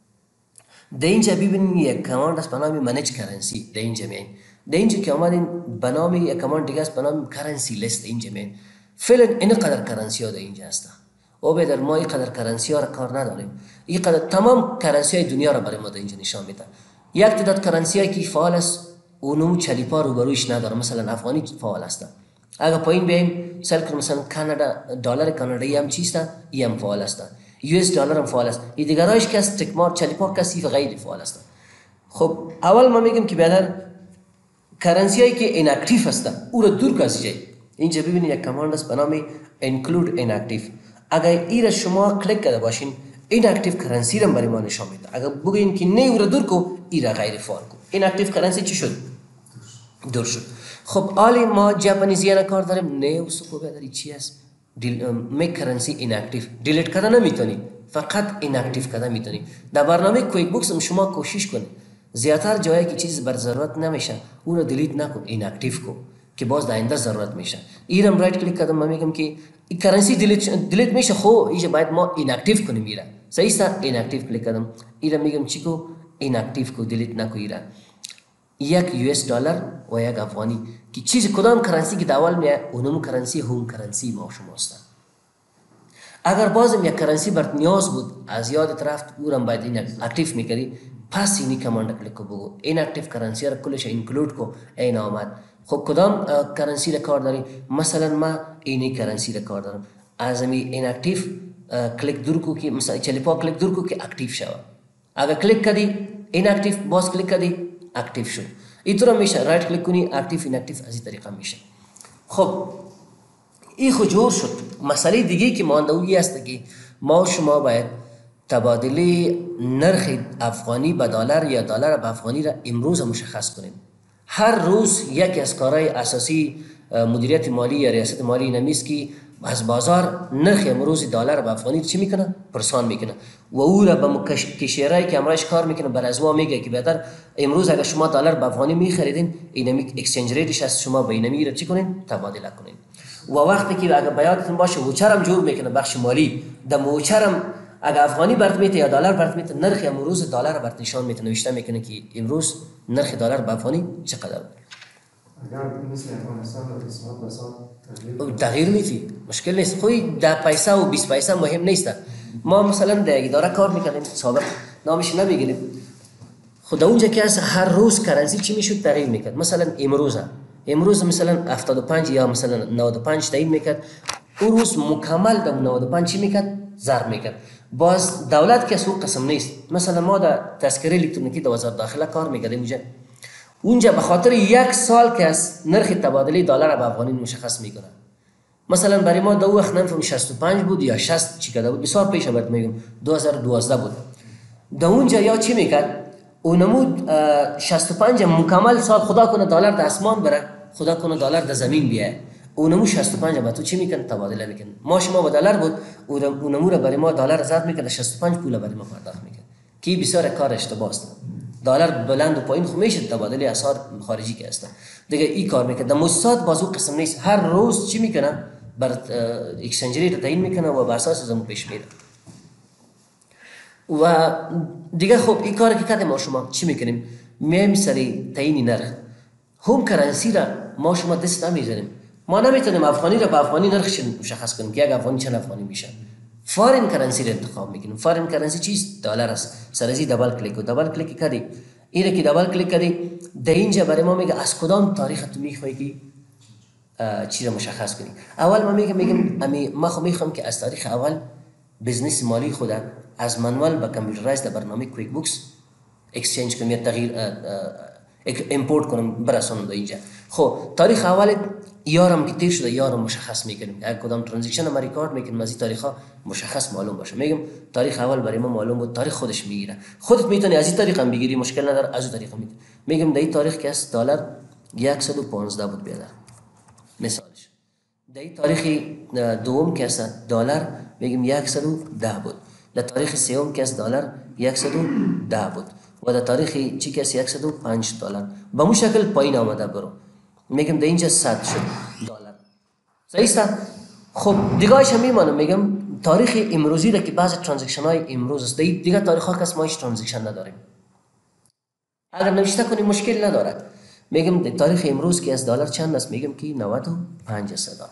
در اینجا ببینید یک کماند است به نام منیج کرنسی. در اینجا میایم، در اینجا که آمدین به نام یک کماند دیگه است به نام کرنسی لیست. اینجا میایم فعلا این قدر کرنسی ها در اینجا هست. او بدر ما این قدر کرنسی ها را کار نداریم، این قدر تمام کرنسی های دنیا را برای ما در اینجا نشان میده. یک تعداد کرنسی هایی که فعال است اونو چلیپا روبرویش نداره، مثلا افغانی فعال است. اگر پایین بیایم سل کنیم مثلا کانادا، دلار کانادایی هم چیست؟ ای هم فعال است، یو اس دلار هم فعال است. این دیگرایش که است تکمار چلیپا کسی غیر فعال است. خب اول ما میگیم که بیادر کرنسی هایی که ایناکتیو است او را دور کسی. اینجا ببینید یک کماند است به نام include inactive. اگر این را شما کلیک کرده باشین ایناکتیو کرنسی را برای ما نشان میده. اگر بگین که نه او را دور کو، این را غیر فعال کو، ایناکتیو کرنسی چی شد؟ دور شد. خب حالی ما ژاپنیزی را کار داریم، نه اوسو بیادر چی است؟ میک کرنسی ایناکتیو، دیلیت کردن نمیتونی، فقط ایناکتیو کردن میتونی. در برنامه کویک بوکس هم شما کوشش کنید زیادتر جایی که چیز بر ضرورت نمیشه اون رو دیلیت نکن، ایناکتیو کو که باز در آینده ضرورت میشه. اینم رایت کلیک کردم، من میگم که این کرنسی دیلیت میشه، خب اینجا باید ما ایناکتیو کنیم میره. صحیح است؟ ایناکتیو کلیک کردم، اینم میگم چی کو؟ ایناکتیو کو، دیلیت نکو. ایران یک یو اس دلار و یک افغانی که چیز کدام کرنسی که داول میاد اونم کرنسی هوم کرنسی ما شماست. اگر بازم یک کرنسی برات نیاز بود از یاد رفت اونم باید این اکتیو میکردی، پس اینی کماند کلیک کو بگو این اکتیو کرنسی را کلش اینکلود کو. این آمد خب کدام کرنسی را کار داریم؟ مثلا ما اینی کرنسی را کار دارم. از امی ایناکتیو کلیک دور کو که مثلا چلیپا کلیک دور کو که اکتیو شود. اگر کلیک کردی ایناکتیو، باز کلیک کردی اکتیو شد. اینطور میشه. رایت کلیک کنی اکتیو ایناکتیو از این طریقه میشه. خب این خود جور شد. مسئله دیگه که ماندوی است که ما و شما باید تبادله نرخ افغانی به دلار یا دلار به افغانی را امروز مشخص کنیم. هر روز یکی از کارهای اساسی مدیریت مالی یا ریاست مالی این است که از بازار نرخ امروز دلار به افغانی چی میکنه؟ پرسان میکنه و او را به کشورایی که امرایش کار میکنه بر از ما میگه که بهتر امروز اگر شما دلار به افغانی میخریدین اینمی اکسچنج ریتش از شما به اینمی را چی کنین؟ تبادله کنین. و وقتی که اگر بیادتون باشه وچرم جور میکنه بخش مالی در موچرم اگر افغانی برات میته یا دلار برات میته نرخ امروز دلار برات نشان میته، نوشته میکنه که امروز نرخ دلار به افغانی چقدر. اگر مثل افغانستان و قسمت بسات تغییر میتی مشکل نیست. خوی 10 پیسه و 20 پیسه مهم نیست. ما مثلا در اداره کار میکنیم سابق نامش نمیگیریم. خود اونجا که از هر روز کرنسی چی میشد تغییر میکرد. مثلا امروز مثلا 75 یا مثلا 95 تعیین میکرد، اون روز مکمل در 95 چی میکرد؟ ضرب میکرد. باز دولت که سوق قسم نیست. مثلا ما در تذکره الکترونیکی در وزارت داخله کار میکردیم اونجا به خاطر یک سال که از نرخ تبادله دلار به افغانی مشخص میکنه. مثلا برای ما دو وقت نمیفهم 65 بود یا 60 چی کده بود، بسیار پیش برات میگم 2012 بود. در اونجا یا چی میکرد؟ اونمود 65 مکمل سال خدا کنه دلار در اسمان بره، خدا کنه دلار در زمین بیایه، اونمو 65 با تو چی میکنه؟ تبادله میکنه. ما شما با دلار بود اونمو را برای ما دلار زد میکنه 65 پول برای ما پرداخت میکنه که بسیار کار اشتباه است. دلار بلند و پایین خو میشه تبادله اسعار خارجی که است دیگه این کار میکنه. در موسسات بازو قسم نیست. هر روز چی میکنه؟ بر اکسچنج ریت تعیین میکنه و بر اساس زمو پیش میره. و دیگه خب این کار که کردیم ما شما چی میکنیم؟ میایم سری تعیین نرخ هم کرنسی را ما شما دست نمیزنیم. ما نمیتونیم افغانی را به افغانی نرخش مشخص کنیم که یک افغانی چند افغانی میشه. فارین کرنسی را انتخاب میکنیم. فارین کرنسی چیست؟ دلار است. سر از دبل کلیک و دبل کلیک کردی این که دبل کلیک کردی در اینجا برای ما میگه از کدام تاریخ تو میخوای که چی را مشخص کنی. اول ما میگم ما خو میخوام که از تاریخ اول بزنس مالی خود از منوال به کامپیوترایز در برنامه کویک بوکس اکسچنج کنم یا تغییر امپورت کنم برسونم در اینجا. خب تاریخ اول یارم که تیر شده یارم مشخص میکنیم. اگر کدام ترانزکشن ما ریکارد میکنیم از این تاریخا مشخص معلوم باشه. میگم تاریخ اول برای ما معلوم بود، تاریخ خودش میگیره. خودت میتونی از این طریق هم بگیری، مشکل نداره. از اون طریق میگم در این تاریخ که است دلار 115 بود بیادر مثالش. در این تاریخ دوم که است دلار میگم 110 بود. در تاریخ سوم که است دلار 110 بود و در تاریخ چی که است 105 دلار. به مو شکل پایین آمده برو. میگم در اینجا 100 شد دلار. صحیح است؟ خب دیگه‌اش هم میمانم. میگم تاریخ امروزی را که بعض ترانزکشن های امروز است. دیگه تاریخ ها که ما هیچ ترانزکشن نداریم. اگر نوشته کنیم مشکل نداره. میگم در تاریخ امروز که از دلار چند است؟ میگم که 95 دلار.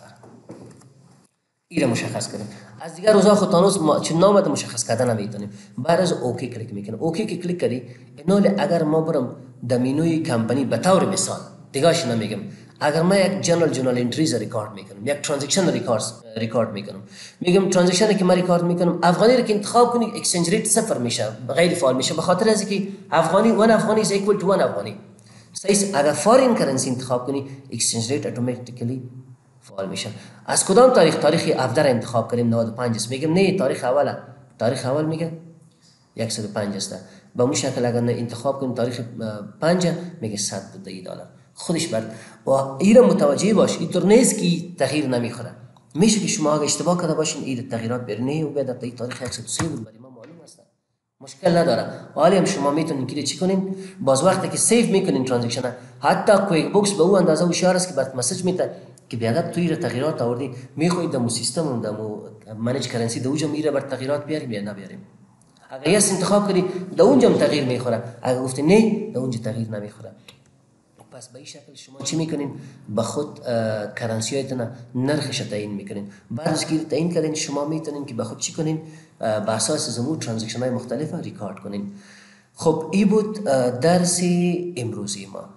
این را مشخص کنیم. از دیگر روزا خود تانوس چون نامت مشخص کردن نمیتونیم. بعد از اوکی کلیک میکنیم. اوکی که کلیک کردی اینال اگر ما برم در مینوی کمپانی به طور مثال دیگه‌اش نمیگم، اگر ما یک جنرال انتریز ریکارد میکنم، یک ترانزکشن ریکارد میکنم، میگم ترانزکشنی که ما ریکارد میکنم افغانی رو که انتخاب کنی اکسچنج ریت صفر میشه، غیر فعال میشه، به خاطر از اینکه افغانی 1 افغانی is equal to 1 افغانی. صحیح. اگر فارین کرنسی انتخاب کنی اکسچنج ریت اتوماتیکلی فعال میشه. از کدام تاریخ؟ تاریخ افدر انتخاب کنیم 95 است. میگم نه تاریخ اول میگه 105 است. با اون شکل اگر انتخاب کنیم تاریخ 5 میگه 100 دلار. خودش بر و این متوجه باش. اینطور نیست که تغییر نمیخوره. میشه که شما اگه اشتباه کرده باشین این تغییرات برنه و بعد در تاریخ 103 بود برای ما معلوم است. مشکل نداره. حالا هم شما میتونین که چی کنین؟ باز وقتی که سیو میکنین ترانزکشن حتی کویک بوکس به اون اندازه هوشیار است که برات مسیج میده که بیادب توی را تغییرات آوردی، میخواید دمو سیستم دمو منیج کرنسی دو اونجا میره بر تغییرات بیاریم یا نبیاریم. اگر یس انتخاب کنی در اونجا هم تغییر میخوره، اگر گفتی نه در اونجا تغییر نمیخوره. پس به این شکل شما چی میکنین؟ به خود کرنسی هایتون نرخش تعیین میکنین. بعد از که تعیین کردین شما میتونین که به خود چی کنین؟ به اساس زمو ترانزکشن های مختلف ریکارد کنین. خب این بود درس امروزی ما.